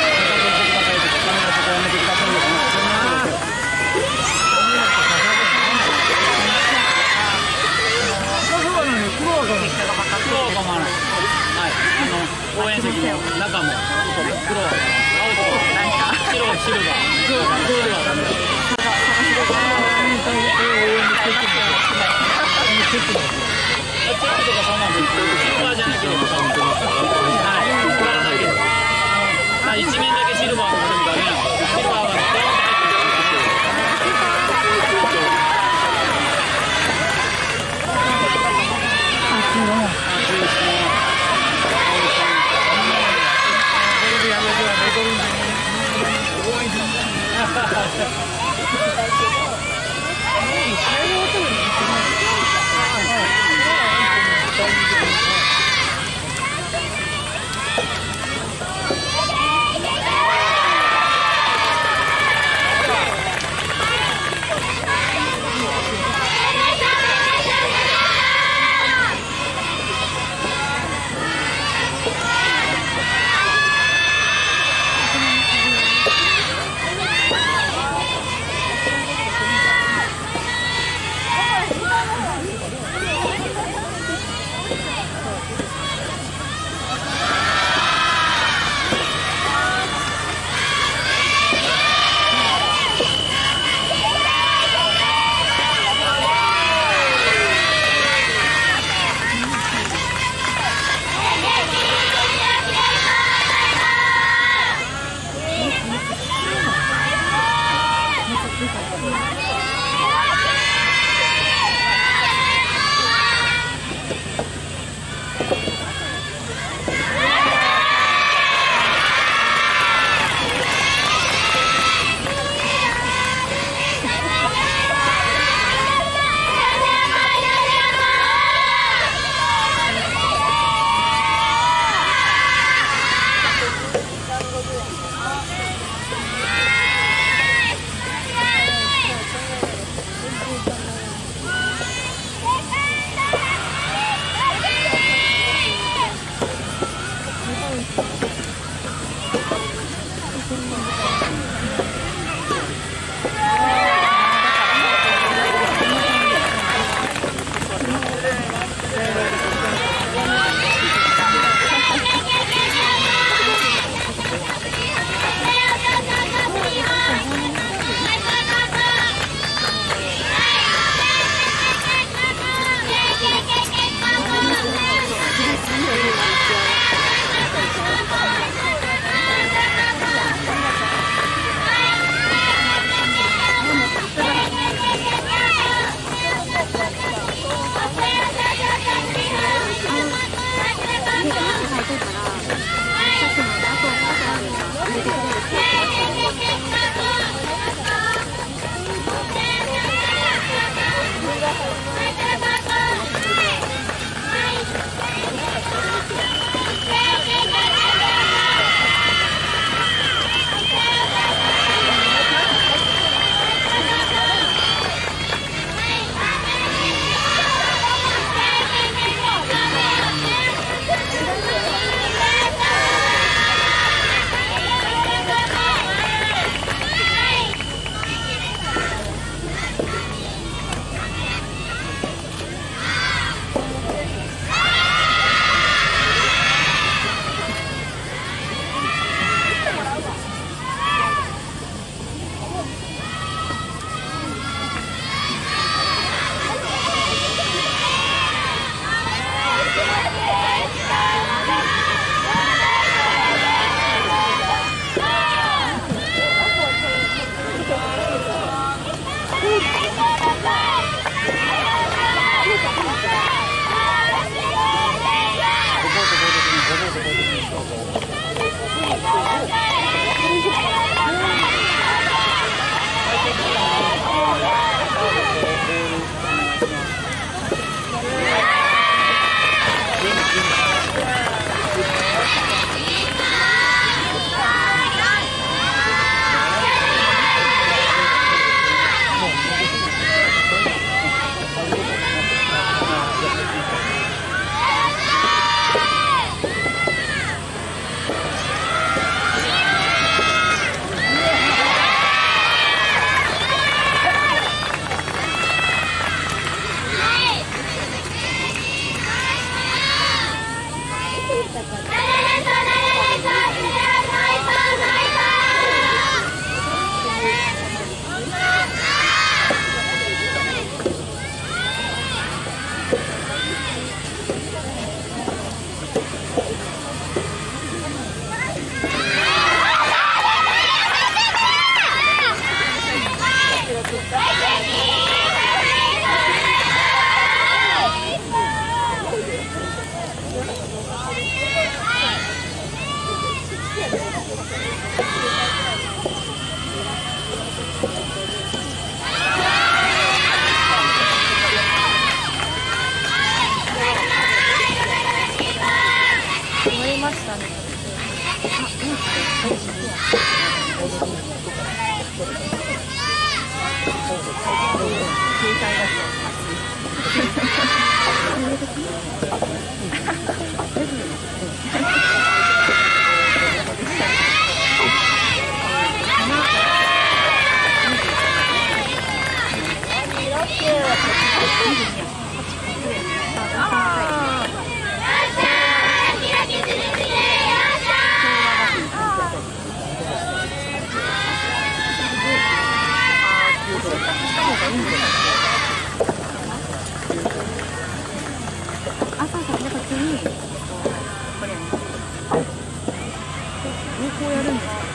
やめてくださいよ。そんなことですよ。 そうなのよ。黒は黒。 黒は構わない。はい。あの応援席の中も黒、青と白、白が黒はダメです。チェックとかそんなんですけど、シルバーじゃなければ多分はい、配らなければ。まあ一面だけシルバーとかでもダメなんです。シルバーがドーンと入って終わりましたね。あ、そうそう、でこっちにこれこうやるんですか。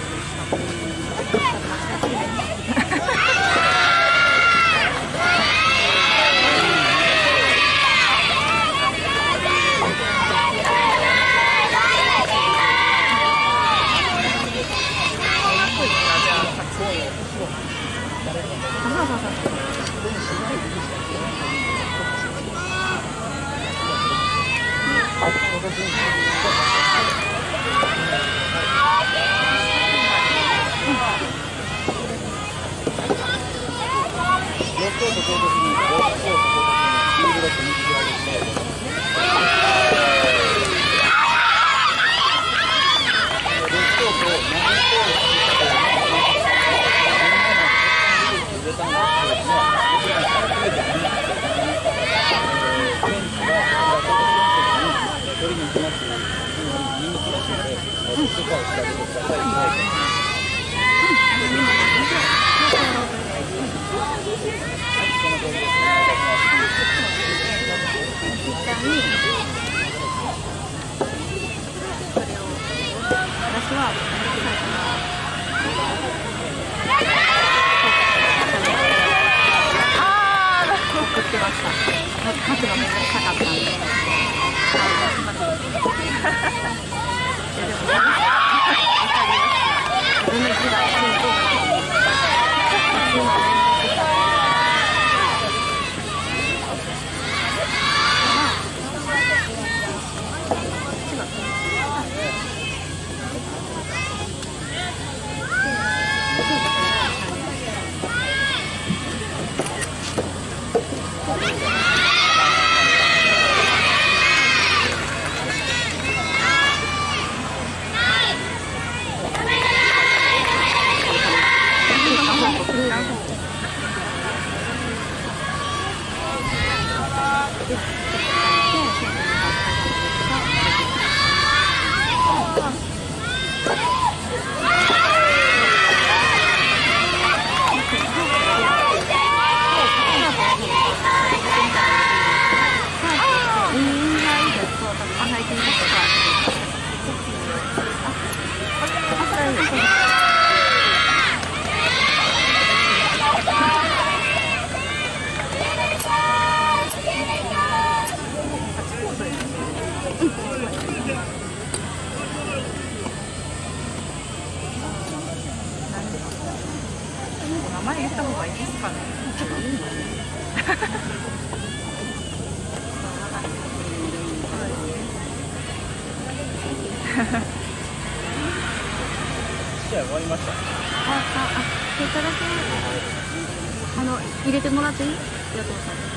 試合終わりました。 あ、あ、結果だけあの入れてもらっていい？ヤトさん。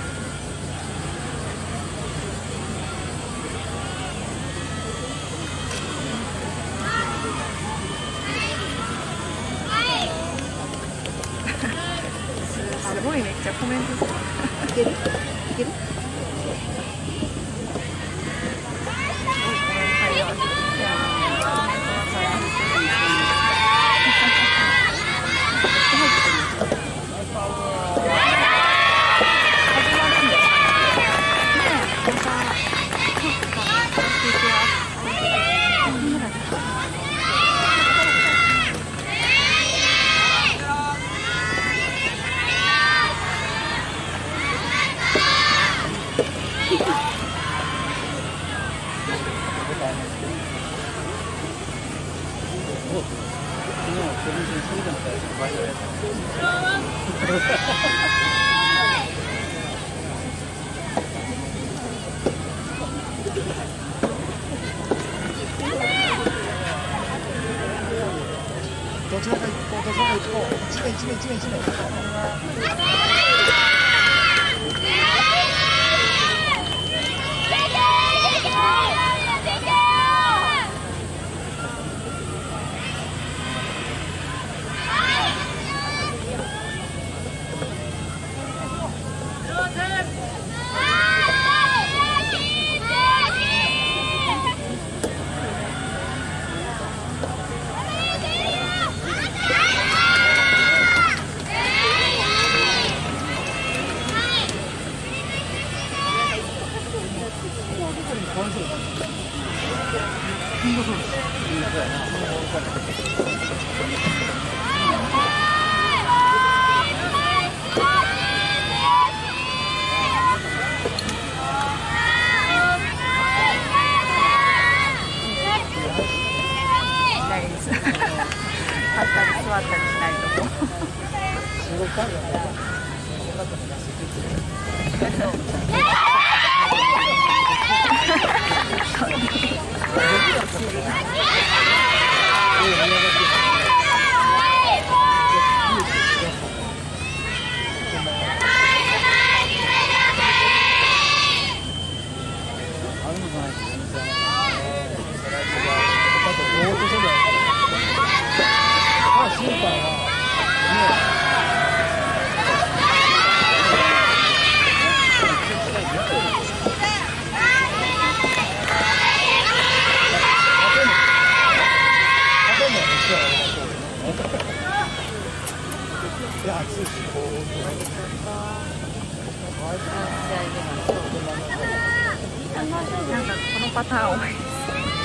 すごいめっちゃコメント。いける？いける？ どちらか一方、どちらか一方、一名一名一名一名。 なんかこのパターン多いです。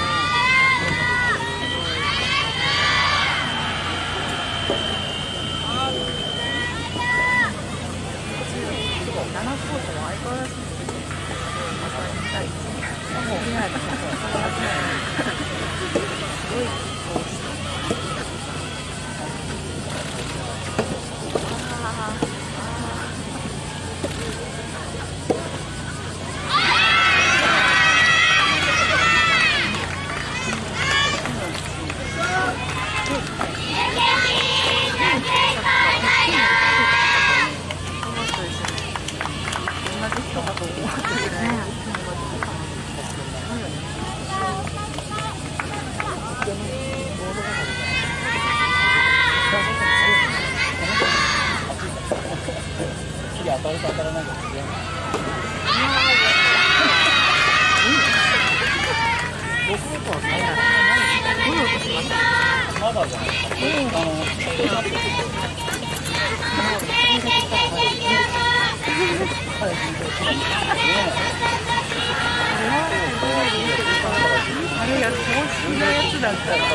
ななコートは相変わらずすごい。 当たるか当たらないかですね。僕とはないな。まだじゃないですか。あの。 あれが公式のやつだったの。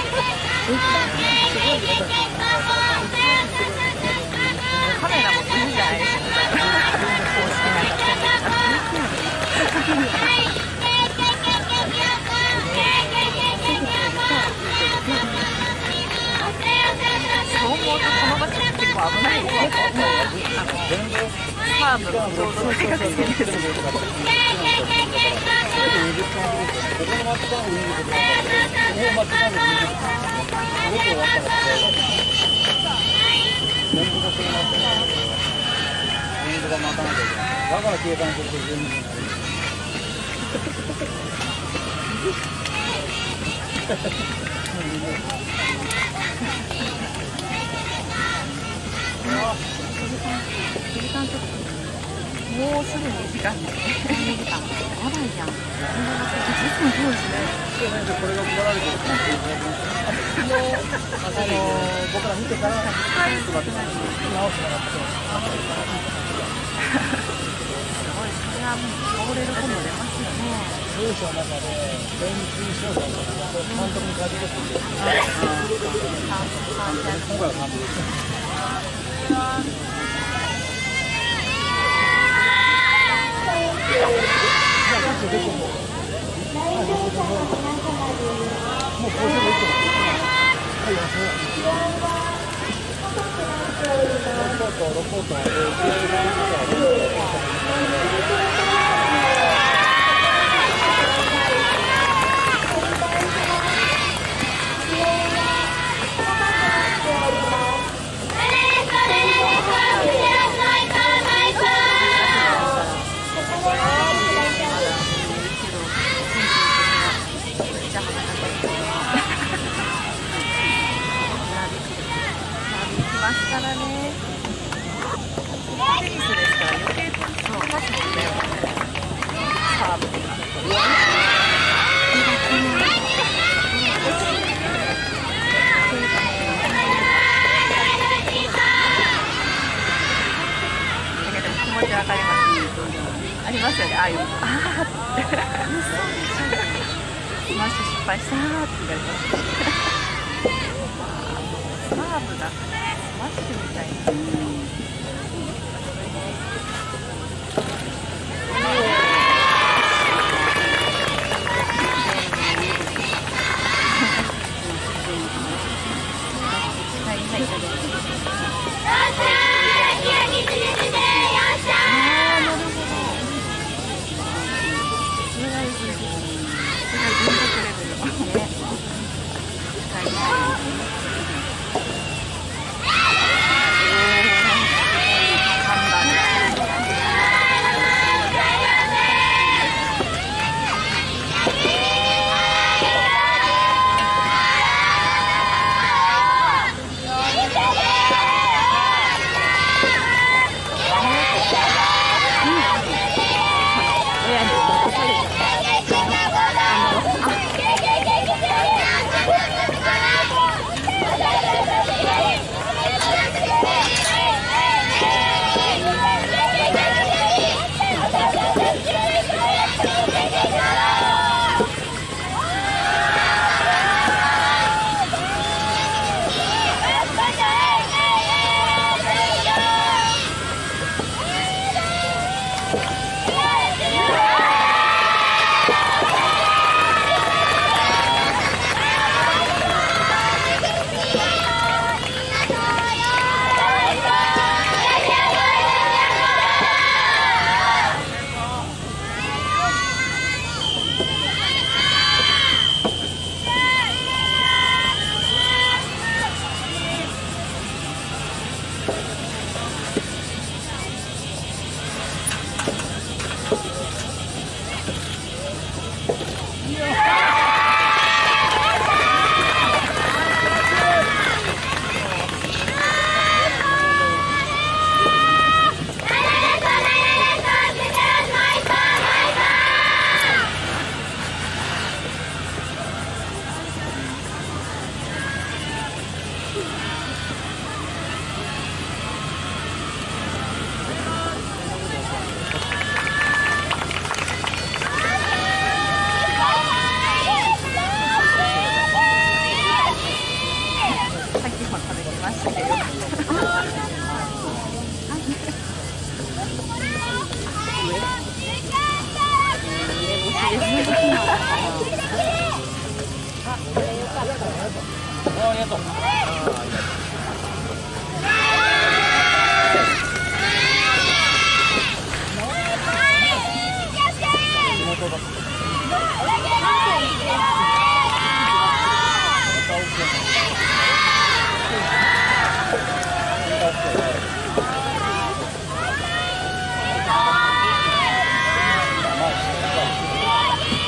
カメラもいいじゃないですか。公式なんかそう思うとこの場所って結構危ないですね。カーブのちょうどそうそうそうだから計算するとじゅうにになる。 もうすぐに時間ですね。にじかん。やばいじゃん。いつもそうですね。 これが配られてるかもしれない。あの僕ら見てから配ってます。直してもらって。 すごい。それはもう倒れること出ますよね。 選手の中で全員賞だと監督に変えてくるんですよ。今回は監督ですね。もうこうするべきです。 コートのベースがますからね。テニスですから余計そうパスもね、サーブとか。だけど気持ちわかります。ありますよね、ああいうああってスマッシュ失敗したーって言われます。サーブだから。マッシュみたいな。はいはい。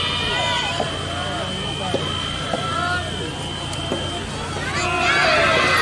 「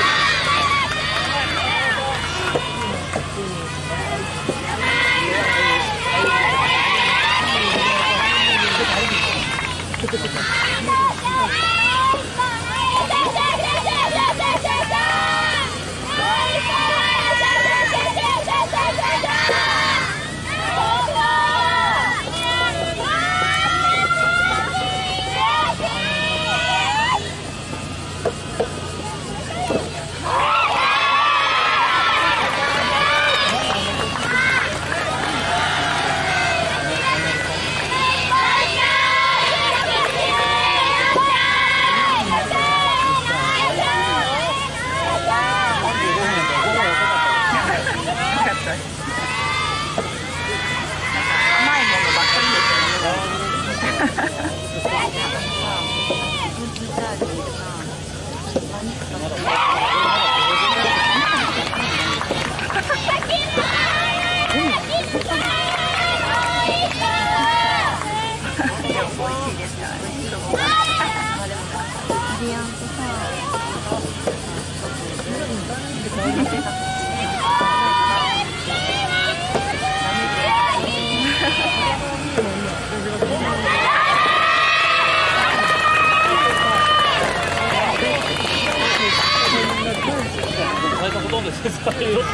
最初ほとんど説明をよってる。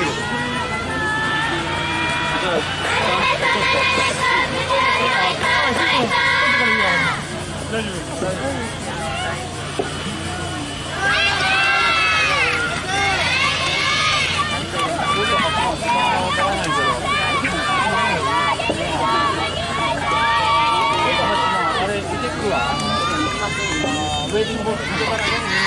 じゃあ、ちょっと。大丈夫。あれ、見てくわ。ウェディングボード見てからね。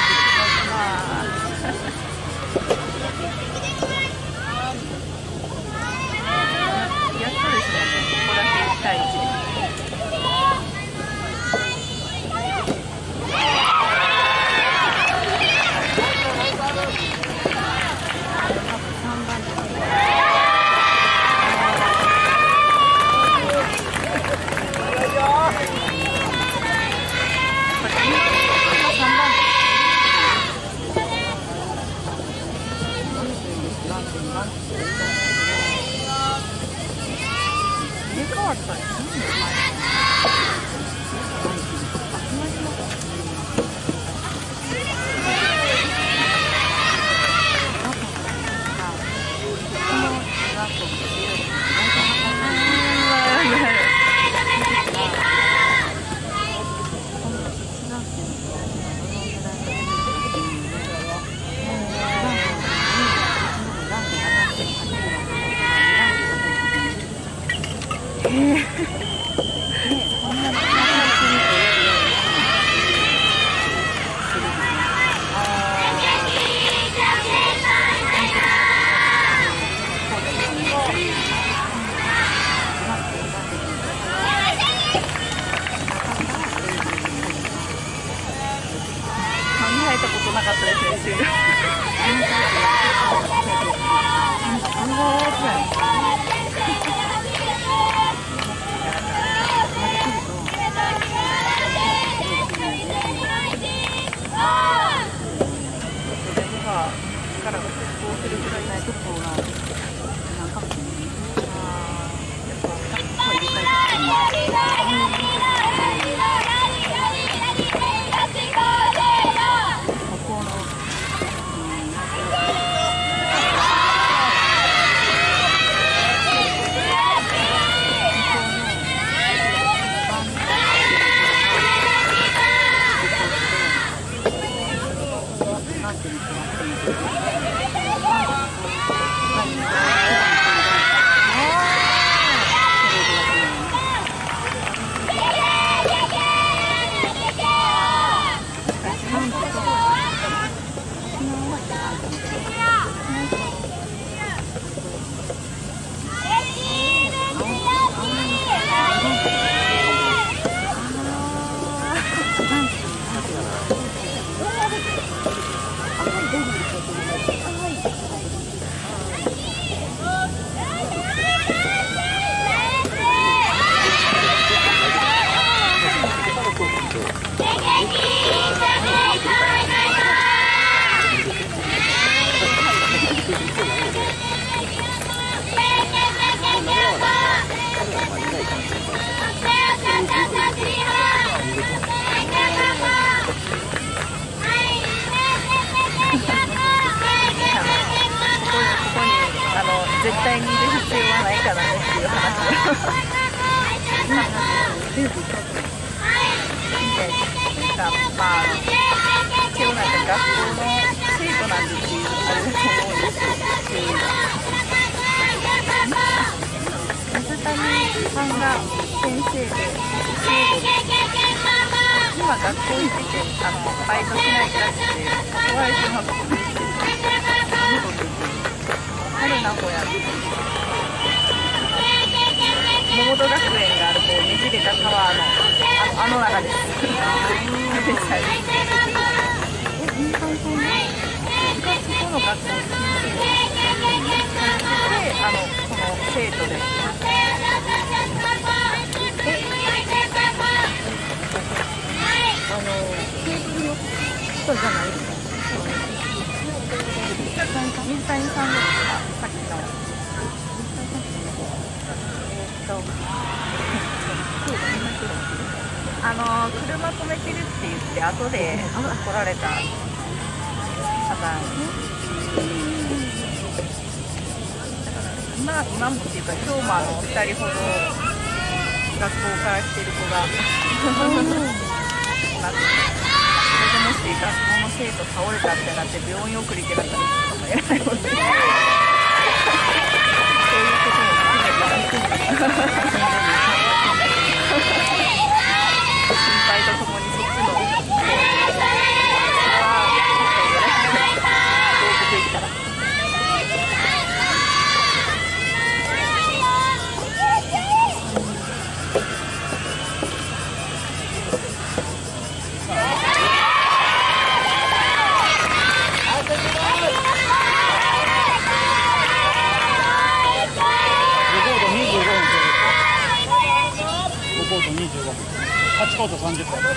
やっとですね、ここだけいち対いちです。入れ替わったりするんですか？なかったですね、終了。からこうするくらいないところがなんかやっぱ入りたい絶対にいる必要はないからねっていう話をなんかまあ一応なんか学校の生徒なんでっていうあれだと思うんですけど水谷さんが先生で今学校行っててあのバイトしないからってお会いします春名古屋桃戸学園があるこうねじれたタワーのあの、あの中です。そこの学校であのその生徒で。あのテーブルの人じゃないですか。 水谷さんですか、さっきの。えーっと、あの車止めてるって言って後で来られた方。今今もっていうか今日もあのふたりほど学校から来てる子がいます。それでもし学校の生徒倒れたってなって病院送りってなったらかもしれないので、そういうことも含めた心配とともにそっちのそれは報告できたら。 はちコートさんじゅっぷん。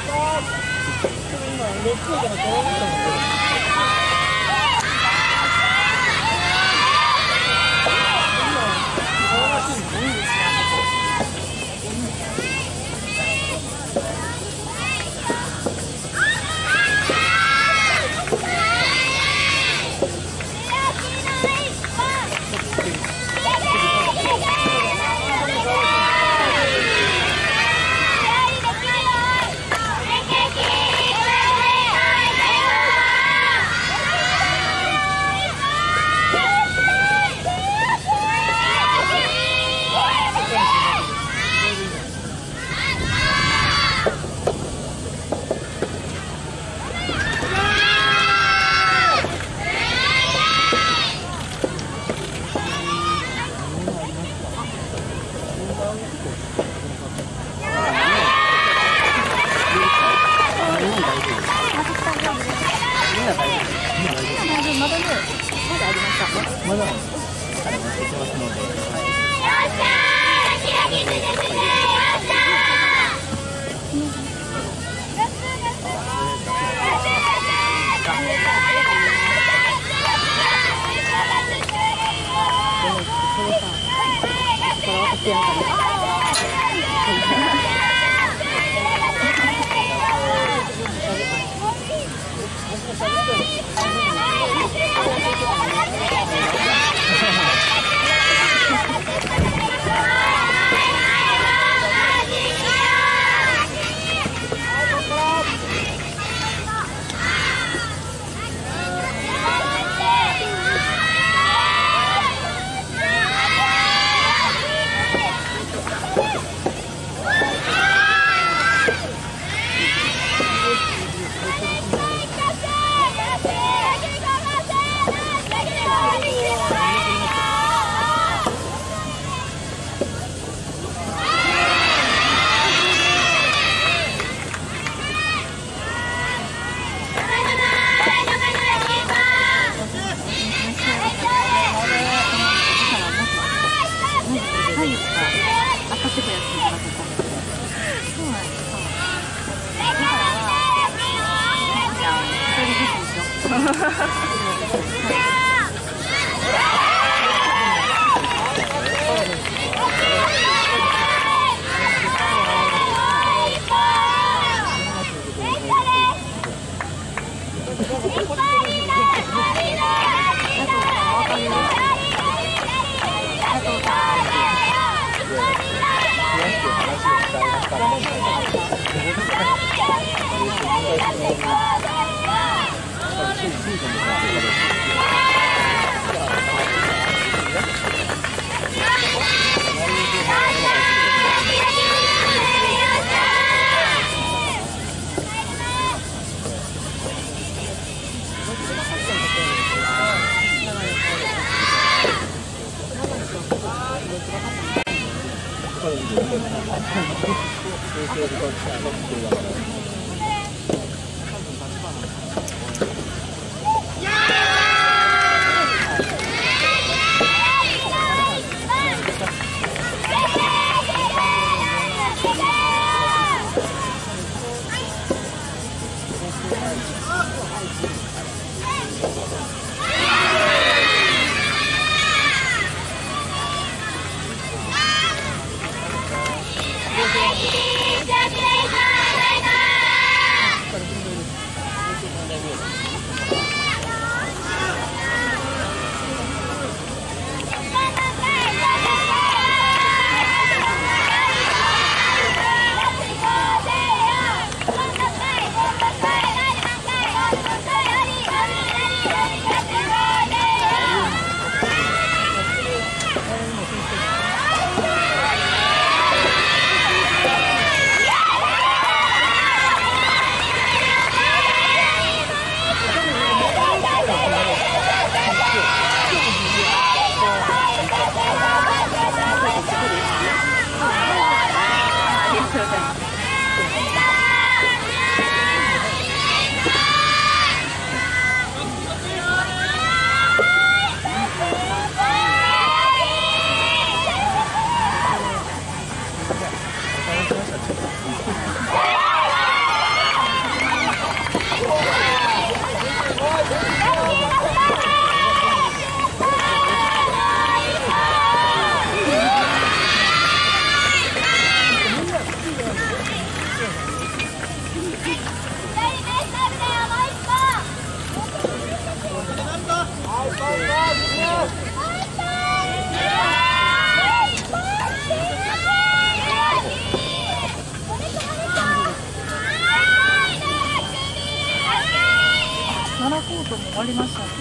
ななコートも終わりましたね。